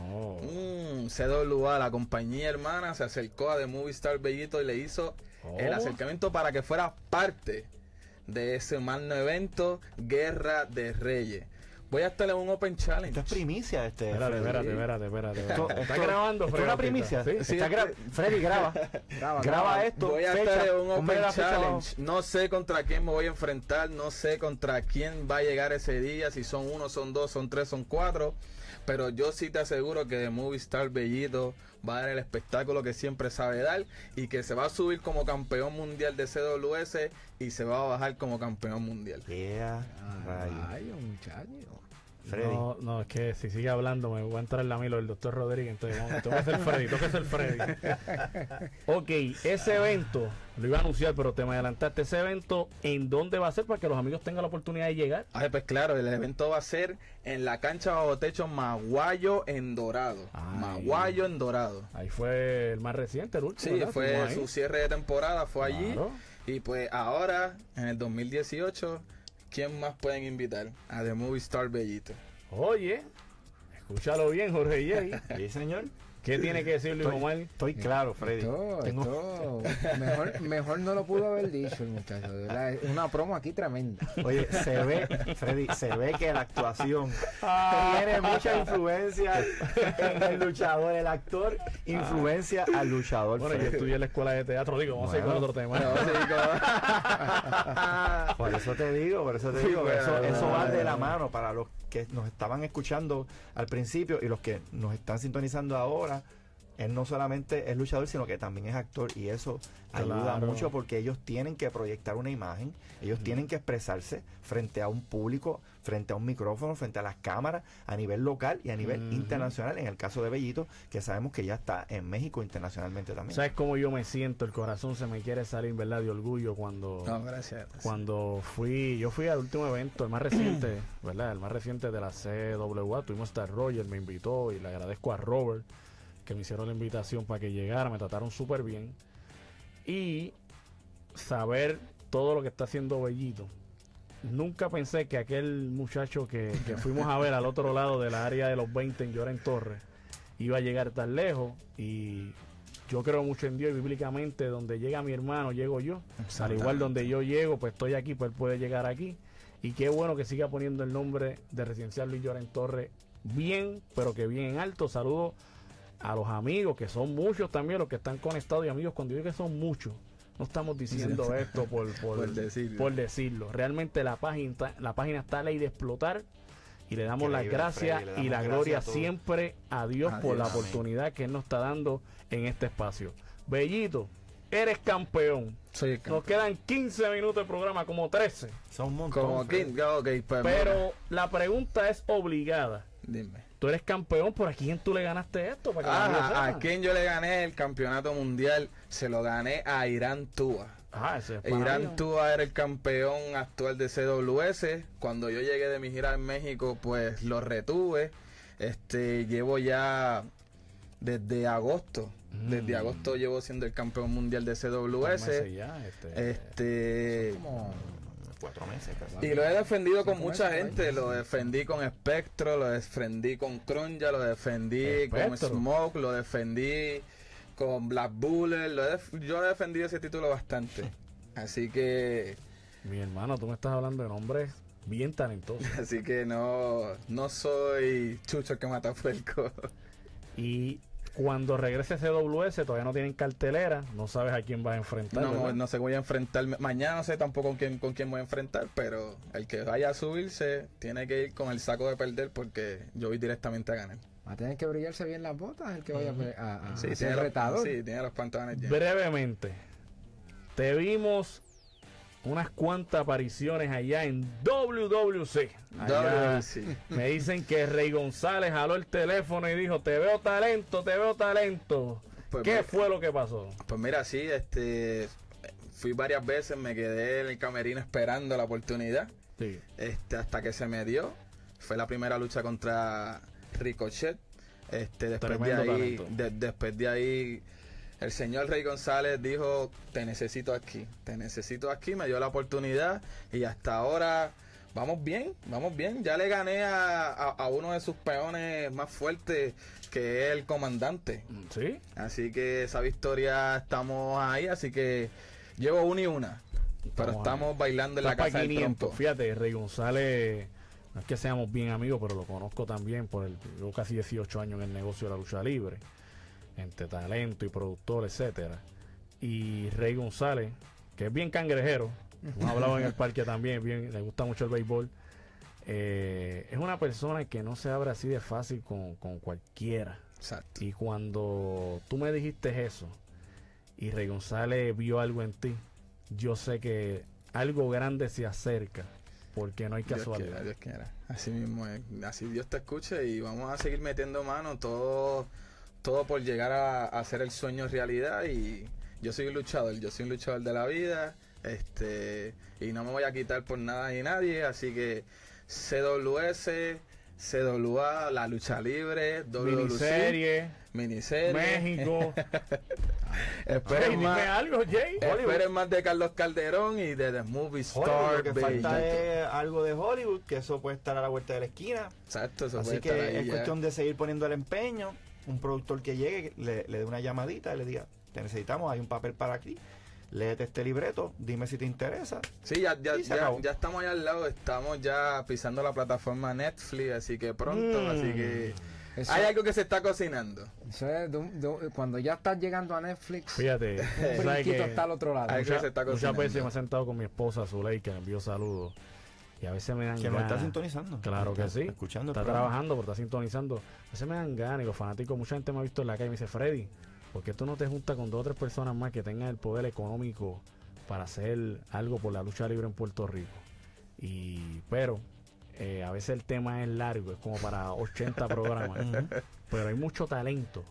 CWA, la compañía hermana, se acercó a The Movie Star Bellito y le hizo el acercamiento para que fuera parte de ese magno evento, Guerra de Reyes. Voy a estar en un Open Challenge. Esto es primicia, Espérate. Esto- ¿Está esto- grabando, esto Freddy? es una primicia. Sí. Freddy, graba. Graba esto. Voy a fecha, estar en un ponme Open la fecha Challenge. abajo. No sé contra quién me voy a enfrentar. No sé contra quién va a llegar ese día. Si son 1, son 2, son 3, son 4. Pero yo sí te aseguro que The Movie Star Bellito va a dar el espectáculo que siempre sabe dar. Y que se va a subir como campeón mundial de CWS. Y se va a bajar como campeón mundial. Freddy. No, es que si sigue hablando me voy a entrar en la milo del doctor Rodríguez, entonces tengo que ser Freddy, Ok, ese evento lo iba a anunciar, pero te me adelantaste. Ese evento, ¿en dónde va a ser para que los amigos tengan la oportunidad de llegar? Pues claro, el evento va a ser en la cancha bajo techo Maguayo en Dorado. Maguayo en Dorado. Ahí fue el más reciente, el último. Sí, ¿verdad? fue Estuvimos ahí. su cierre de temporada, fue allí. Claro. Y pues ahora, en el 2018, ¿quién más pueden invitar? A The Movie Star Bellito. Oye, escúchalo bien, Jorge J. Sí, señor. ¿Qué tiene que decir Luis Omar? Estoy claro, Freddy. Mejor no lo pudo haber dicho el muchacho. de verdad, es una promo aquí tremenda. Oye, Freddy, se ve que la actuación tiene mucha influencia en el luchador. El actor influencia al luchador. Bueno, yo Freddy. estudié en la escuela de teatro. Vamos a ir con otro tema. Por eso te digo, eso va de la mano para los que nos estaban escuchando al principio y los que nos están sintonizando ahora. él no solamente es luchador, sino que también es actor, y eso ayuda Claro. mucho porque ellos tienen que proyectar una imagen, ellos tienen que expresarse frente a un público, frente a un micrófono, frente a las cámaras, a nivel local y a nivel internacional, en el caso de Bellito, que sabemos que ya está en México internacionalmente también. ¿Sabes cómo yo me siento? El corazón se me quiere salir, ¿verdad? De orgullo cuando... No, gracias. Cuando yo fui al último evento, el más reciente, ¿verdad? El más reciente de la CWA, tuvimos a Roger, me invitó y le agradezco a Robert que me hicieron la invitación para que llegara, me trataron súper bien. Y saber todo lo que está haciendo Bellito. Nunca pensé que aquel muchacho que fuimos a ver al otro lado de la área de los 20 en Lloren Torres iba a llegar tan lejos, y yo creo mucho en Dios, y bíblicamente donde llega mi hermano llego yo, al igual donde yo llego pues estoy aquí, pues él puede llegar aquí, y qué bueno que siga poniendo el nombre de Residencial Luis Lloren Torres bien, pero que bien en alto. Saludos a los amigos, que son muchos también los que están conectados, y amigos, cuando digo que son muchos, no estamos diciendo esto por decirlo. Realmente la página está a ley de explotar, y le damos las gracias y la gloria siempre a Dios por la oportunidad que Él nos está dando en este espacio. Bellito, eres campeón. Nos quedan 15 minutos de programa, como 13. Son un montón. Como 15, ok, pues, pero la pregunta es obligada. Dime. Tú eres campeón, ¿por a quién tú le ganaste esto? Para que la gente sepa. ¿A quién yo le gané el campeonato mundial? Se lo gané a Irán Tua. Ese es para Irán mí. Tua era el campeón actual de CWS. Cuando yo llegué de mi gira en México, pues lo retuve. Llevo ya desde agosto. Desde agosto llevo siendo el campeón mundial de CWS. Son como 4 meses casi. Y lo he defendido con 5 mucha meses, gente. Lo defendí con Spectro, lo defendí con Cronja, lo defendí con Spectro. Smoke, lo defendí con Black Bullet. Yo he defendido ese título bastante. Así que... Mi hermano, tú me estás hablando de nombres bien talentosos. Así que no soy Chucho el que mata puerco. Y cuando regrese CWS todavía no tienen cartelera, no sabes a quién vas a enfrentar. No sé, voy a enfrentarme. Mañana no sé tampoco con quién voy a enfrentar, pero el que vaya a subirse tiene que ir con el saco de perder, porque yo voy directamente a ganar. Va a tener que brillarse bien las botas el que vaya a Sí, ser retador. Sí, tiene los pantalones llenos. Brevemente, te vimos unas cuantas apariciones allá en WWC. Allá me dicen que Rey González jaló el teléfono y dijo: te veo talento, te veo talento. Pues ¿Qué mira, fue lo que pasó? Pues mira, sí, fui varias veces, me quedé en el camerino esperando la oportunidad. Sí. Hasta que se me dio. Fue la primera lucha contra Ricochet. Después de ahí el señor Rey González dijo: te necesito aquí, me dio la oportunidad, y hasta ahora vamos bien. Ya le gané a uno de sus peones más fuertes, que es el comandante. Sí. Así que esa victoria, estamos ahí, así que llevo una y una, pero estamos bailando en la casa del trompo. Fíjate, Rey González, no es que seamos bien amigos, pero lo conozco también llevo casi 18 años en el negocio de la lucha libre, entre talento y productor, etcétera. Y Rey González, que es bien cangrejero, hemos hablado en el parque también, le gusta mucho el béisbol, es una persona que no se abre así de fácil con cualquiera. Exacto. Y cuando tú me dijiste eso y Rey González vio algo en ti, yo sé que algo grande se acerca, porque no hay casualidad. Dios quiera. Así mismo es. Así Dios te escuche, y vamos a seguir metiendo mano, todo por llegar a hacer el sueño realidad. Y yo soy un luchador de la vida, y no me voy a quitar por nada ni nadie. Así que CWS, CWA, la lucha libre, WWC, miniserie México. Esperen más de Carlos Calderón y de The Movie Star. Lo que falta es algo de Hollywood, que eso puede estar a la vuelta de la esquina. Exacto, eso así puede que estar ahí es ya. cuestión de seguir poniendo el empeño. Un productor que llegue, le dé una llamadita y le diga: te necesitamos, hay un papel para aquí, léete este libreto, dime si te interesa. Sí, ya estamos allá al lado, estamos ya pisando la plataforma Netflix, así que pronto, así que hay algo que se está cocinando. Eso es cuando ya estás llegando a Netflix. Fíjate, un brinquito está al otro lado. Muchas veces me he sentado con mi esposa Zuley, que me envió saludos, Y a veces me dan Que nos ganas. está sintonizando. Claro que sí. Escuchando el Está programa. trabajando, pero está sintonizando. A veces me dan ganas y los fanáticos, mucha gente me ha visto en la calle y me dice, Freddy, ¿por qué tú no te juntas con 2 o 3 personas más que tengan el poder económico para hacer algo por la lucha libre en Puerto Rico? Pero a veces el tema es largo, es como para 80 programas. Pero hay mucho talento,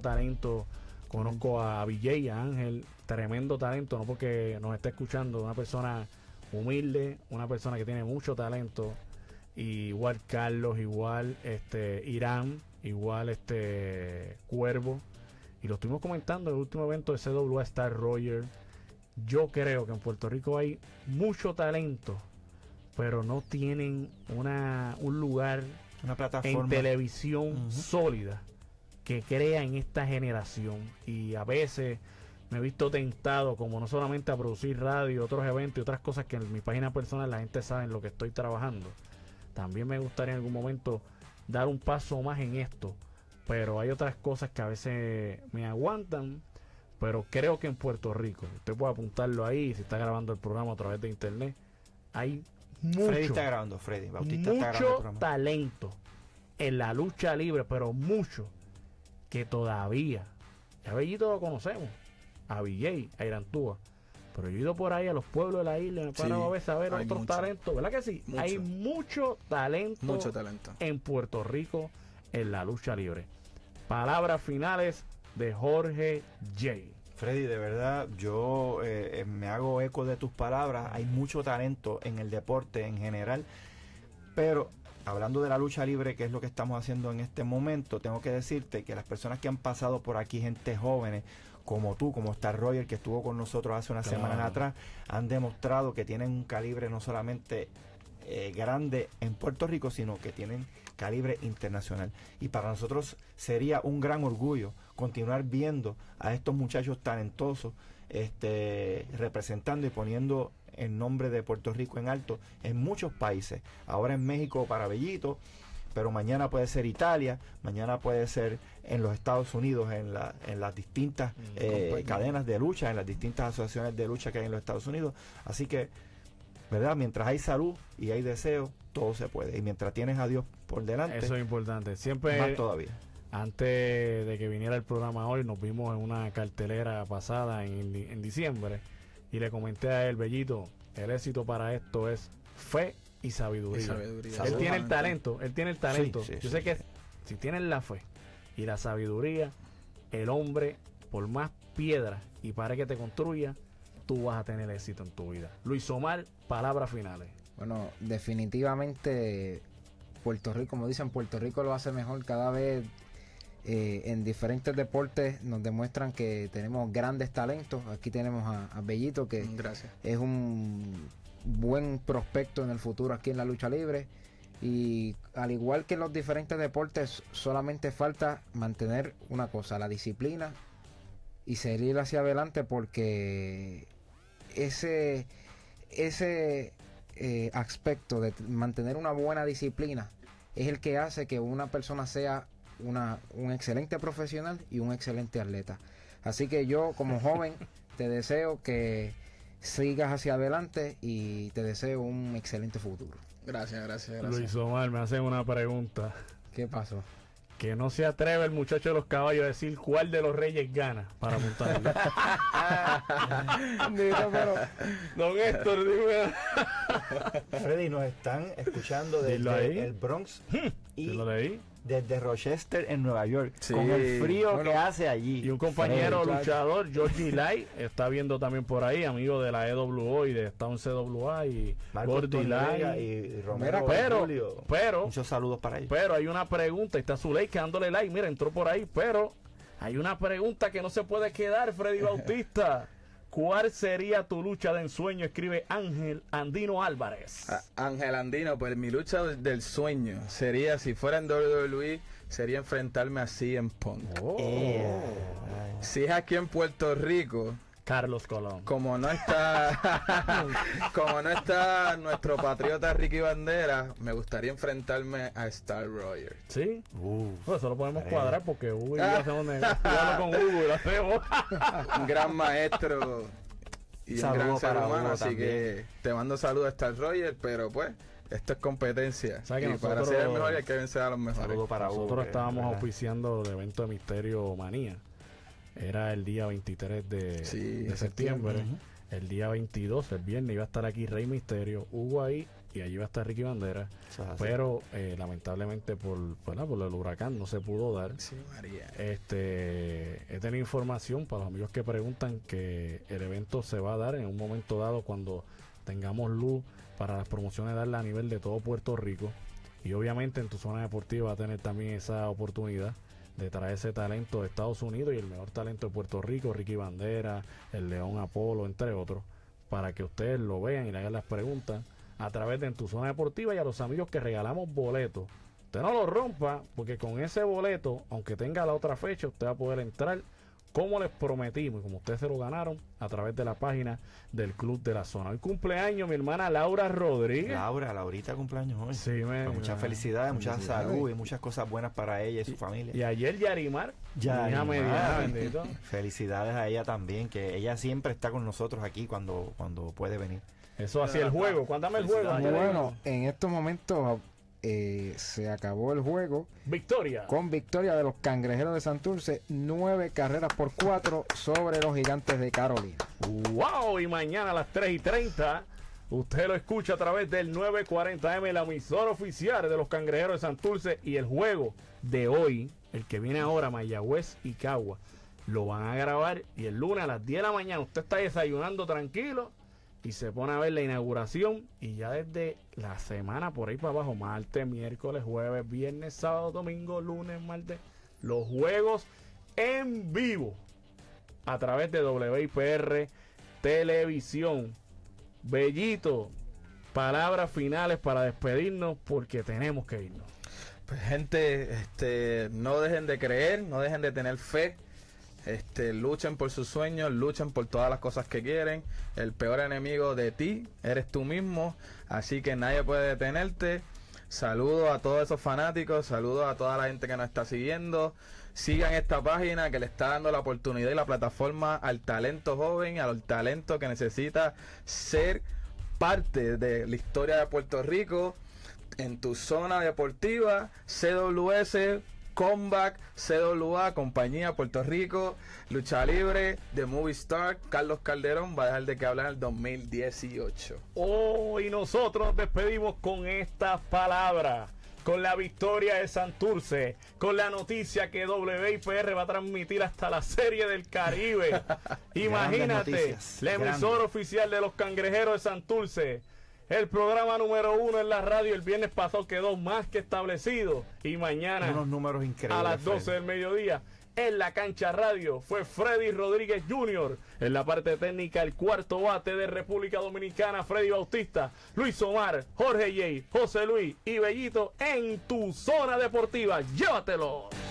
Conozco a Vijay, a Ángel, tremendo talento, no porque nos esté escuchando, una persona humilde, una persona que tiene mucho talento. Igual Carlos, igual Irán, igual Cuervo. Y lo estuvimos comentando en el último evento de CWA Star Roger. Yo creo que en Puerto Rico hay mucho talento, pero no tienen un lugar, una plataforma en televisión sólida que crea en esta generación. Y a veces me he visto tentado, como no solamente a producir radio, otros eventos y otras cosas que en mi página personal la gente sabe en lo que estoy trabajando. También me gustaría en algún momento dar un paso más en esto, pero hay otras cosas que a veces me aguantan. Pero creo que en Puerto Rico, usted puede apuntarlo ahí, si está grabando el programa a través de internet, hay Freddy está grabando, Freddy Bautista está grabando el mucho programa. talento en la lucha libre, pero mucho que todavía, a Bellito lo conocemos, a Vijay, a Irantúa, pero yo he ido por ahí a los pueblos de la isla, me he parado a veces a ver otros talentos, ¿verdad que sí? Mucho. Hay mucho talento en Puerto Rico en la lucha libre. Palabras finales de Jorge J. Freddy, de verdad, yo me hago eco de tus palabras. Hay mucho talento en el deporte en general, pero hablando de la lucha libre, que es lo que estamos haciendo en este momento, tengo que decirte que las personas que han pasado por aquí, gente jóvenes, como tú, como Star Roger, que estuvo con nosotros hace unas semanas atrás, han demostrado que tienen un calibre no solamente grande en Puerto Rico, sino que tienen calibre internacional. Y para nosotros sería un gran orgullo continuar viendo a estos muchachos talentosos representando y poniendo el nombre de Puerto Rico en alto en muchos países. Ahora en México para Bellito, pero mañana puede ser Italia, mañana puede ser en los Estados Unidos, en las distintas cadenas de lucha, en las distintas asociaciones de lucha que hay en los Estados Unidos. Así que, ¿verdad? Mientras hay salud y hay deseo, todo se puede. Y mientras tienes a Dios por delante, eso es importante. Siempre, más todavía. Antes de que viniera el programa hoy, nos vimos en una cartelera pasada en diciembre y le comenté a él, Bellito, el éxito para esto es fe y sabiduría. Él tiene el talento, Sí, yo sé que si tienes la fe y la sabiduría, el hombre, por más piedra y pared que te construya, tú vas a tener éxito en tu vida. Luis Omar, palabras finales. Bueno, definitivamente Puerto Rico, como dicen, Puerto Rico lo hace mejor cada vez. En diferentes deportes nos demuestran que tenemos grandes talentos. Aquí tenemos a Bellito, que es un buen prospecto en el futuro aquí en la lucha libre. Y al igual que en los diferentes deportes, solamente falta mantener una cosa, la disciplina, y seguir hacia adelante, porque ese aspecto de mantener una buena disciplina es el que hace que una persona sea un excelente profesional y un excelente atleta. Así que yo, como joven, te deseo que sigas hacia adelante y te deseo un excelente futuro. Gracias. Luis Omar, me hacen una pregunta. ¿Qué pasó? Que no se atreve el muchacho de los caballos a decir cuál de los reyes gana para montarlo. Don Héctor, dime. Freddy, nos están escuchando desde el Bronx y desde Rochester, en Nueva York, con el frío que hace allí. Y un compañero luchador, Georgie Lai, está viendo también por ahí, amigo de la EWO y de Town CWA y Gordy Lai y Romero. Pero muchos saludos para ellos. Pero hay una pregunta, y está Zuleika dándole like, mira, entró por ahí, pero hay una pregunta que no se puede quedar, Freddy Bautista. ¿Cuál sería tu lucha de ensueño? Escribe Ángel Andino Álvarez. Ángel Andino, pues mi lucha del sueño sería, si fuera en WWE, sería enfrentarme a CM Punk. Si es aquí en Puerto Rico, Carlos Colón. Como no está nuestro patriota Ricky Bandera, me gustaría enfrentarme a Star Roger. ¿Sí? Pues eso lo podemos cuadrar porque Hugo y yo hacemos negocio con Hugo y lo hacemos. Un gran maestro y un gran ser humano, así también. que te mando saludos a Star Roger, pero pues esto es competencia. ¿Sabes que Y para ser el mejor hay que vencer a los mejores. Saludo para Hugo, Nosotros que, estábamos ¿verdad? auspiciando el evento de Misterio Manía. Era el día 23 de septiembre. Ujú. El día 22, el viernes, iba a estar aquí Rey Misterio, Hugo ahí, y allí iba a estar Ricky Bandera. Eso es así. Pero lamentablemente por el huracán no se pudo dar. Sí, María. He tenido información para los amigos que preguntan que el evento se va a dar en un momento dado cuando tengamos luz para las promociones darla a nivel de todo Puerto Rico. Y obviamente en tu zona deportiva va a tener también esa oportunidad de traer ese talento de Estados Unidos y el mejor talento de Puerto Rico, Ricky Bandera, el León Apolo, entre otros, para que ustedes lo vean y le hagan las preguntas a través de En Tu Zona Deportiva. Y a los amigos que regalamos boletos, usted no lo rompa, porque con ese boleto, aunque tenga la otra fecha, usted va a poder entrar como les prometimos y como ustedes se lo ganaron a través de la página del Club de la Zona. Hoy cumpleaños mi hermana Laura Rodríguez. Laurita cumpleaños hoy. Sí, Pues muchas felicidades, mucha salud y muchas cosas buenas para ella y su familia. Y ayer Yarimar, mi hija mediana, bendito. Felicidades a ella también, que ella siempre está con nosotros aquí cuando puede venir. Eso así el juego. Cuéntame el juego. Bueno, en estos momentos se acabó el juego. Victoria. Con victoria de los Cangrejeros de Santurce, 9-4 sobre los Gigantes de Carolina. ¡Wow! Y mañana a las 3:30, usted lo escucha a través del 940M, la emisora oficial de los Cangrejeros de Santurce. Y el juego de hoy, el que viene ahora, Mayagüez y Cagua, lo van a grabar. Y el lunes a las 10 de la mañana, usted está desayunando tranquilo y se pone a ver la inauguración. Y ya desde la semana por ahí para abajo, martes, miércoles, jueves, viernes, sábado, domingo, lunes, martes, los juegos en vivo a través de WIPR Televisión. Bellito, palabras finales para despedirnos porque tenemos que irnos. Pues gente, no dejen de creer, no dejen de tener fe. Luchen por sus sueños, luchen por todas las cosas que quieren. El peor enemigo de ti eres tú mismo, así que nadie puede detenerte. Saludos a todos esos fanáticos, saludos a toda la gente que nos está siguiendo. Sigan esta página que le está dando la oportunidad y la plataforma al talento joven, al talento que necesita ser parte de la historia de Puerto Rico. En Tu Zona Deportiva, CWS, Comeback, CWA, Compañía Puerto Rico, Lucha Libre, The Movie Star, Carlos Calderón va a dejar de que hablar en el 2018. Y nosotros nos despedimos con estas palabras, con la victoria de Santurce, con la noticia que WIPR va a transmitir hasta la Serie del Caribe. Imagínate, la emisora oficial de los Cangrejeros de Santurce. El programa número 1 en la radio el viernes pasado quedó más que establecido. Y mañana, unos números increíbles, a las 12 del mediodía, en la cancha radio, fue Freddy Rodríguez Jr. En la parte técnica, el cuarto bate de República Dominicana, Freddy Bautista, Luis Omar, Jorge J, José Luis y Bellito en Tu Zona Deportiva. ¡Llévatelo!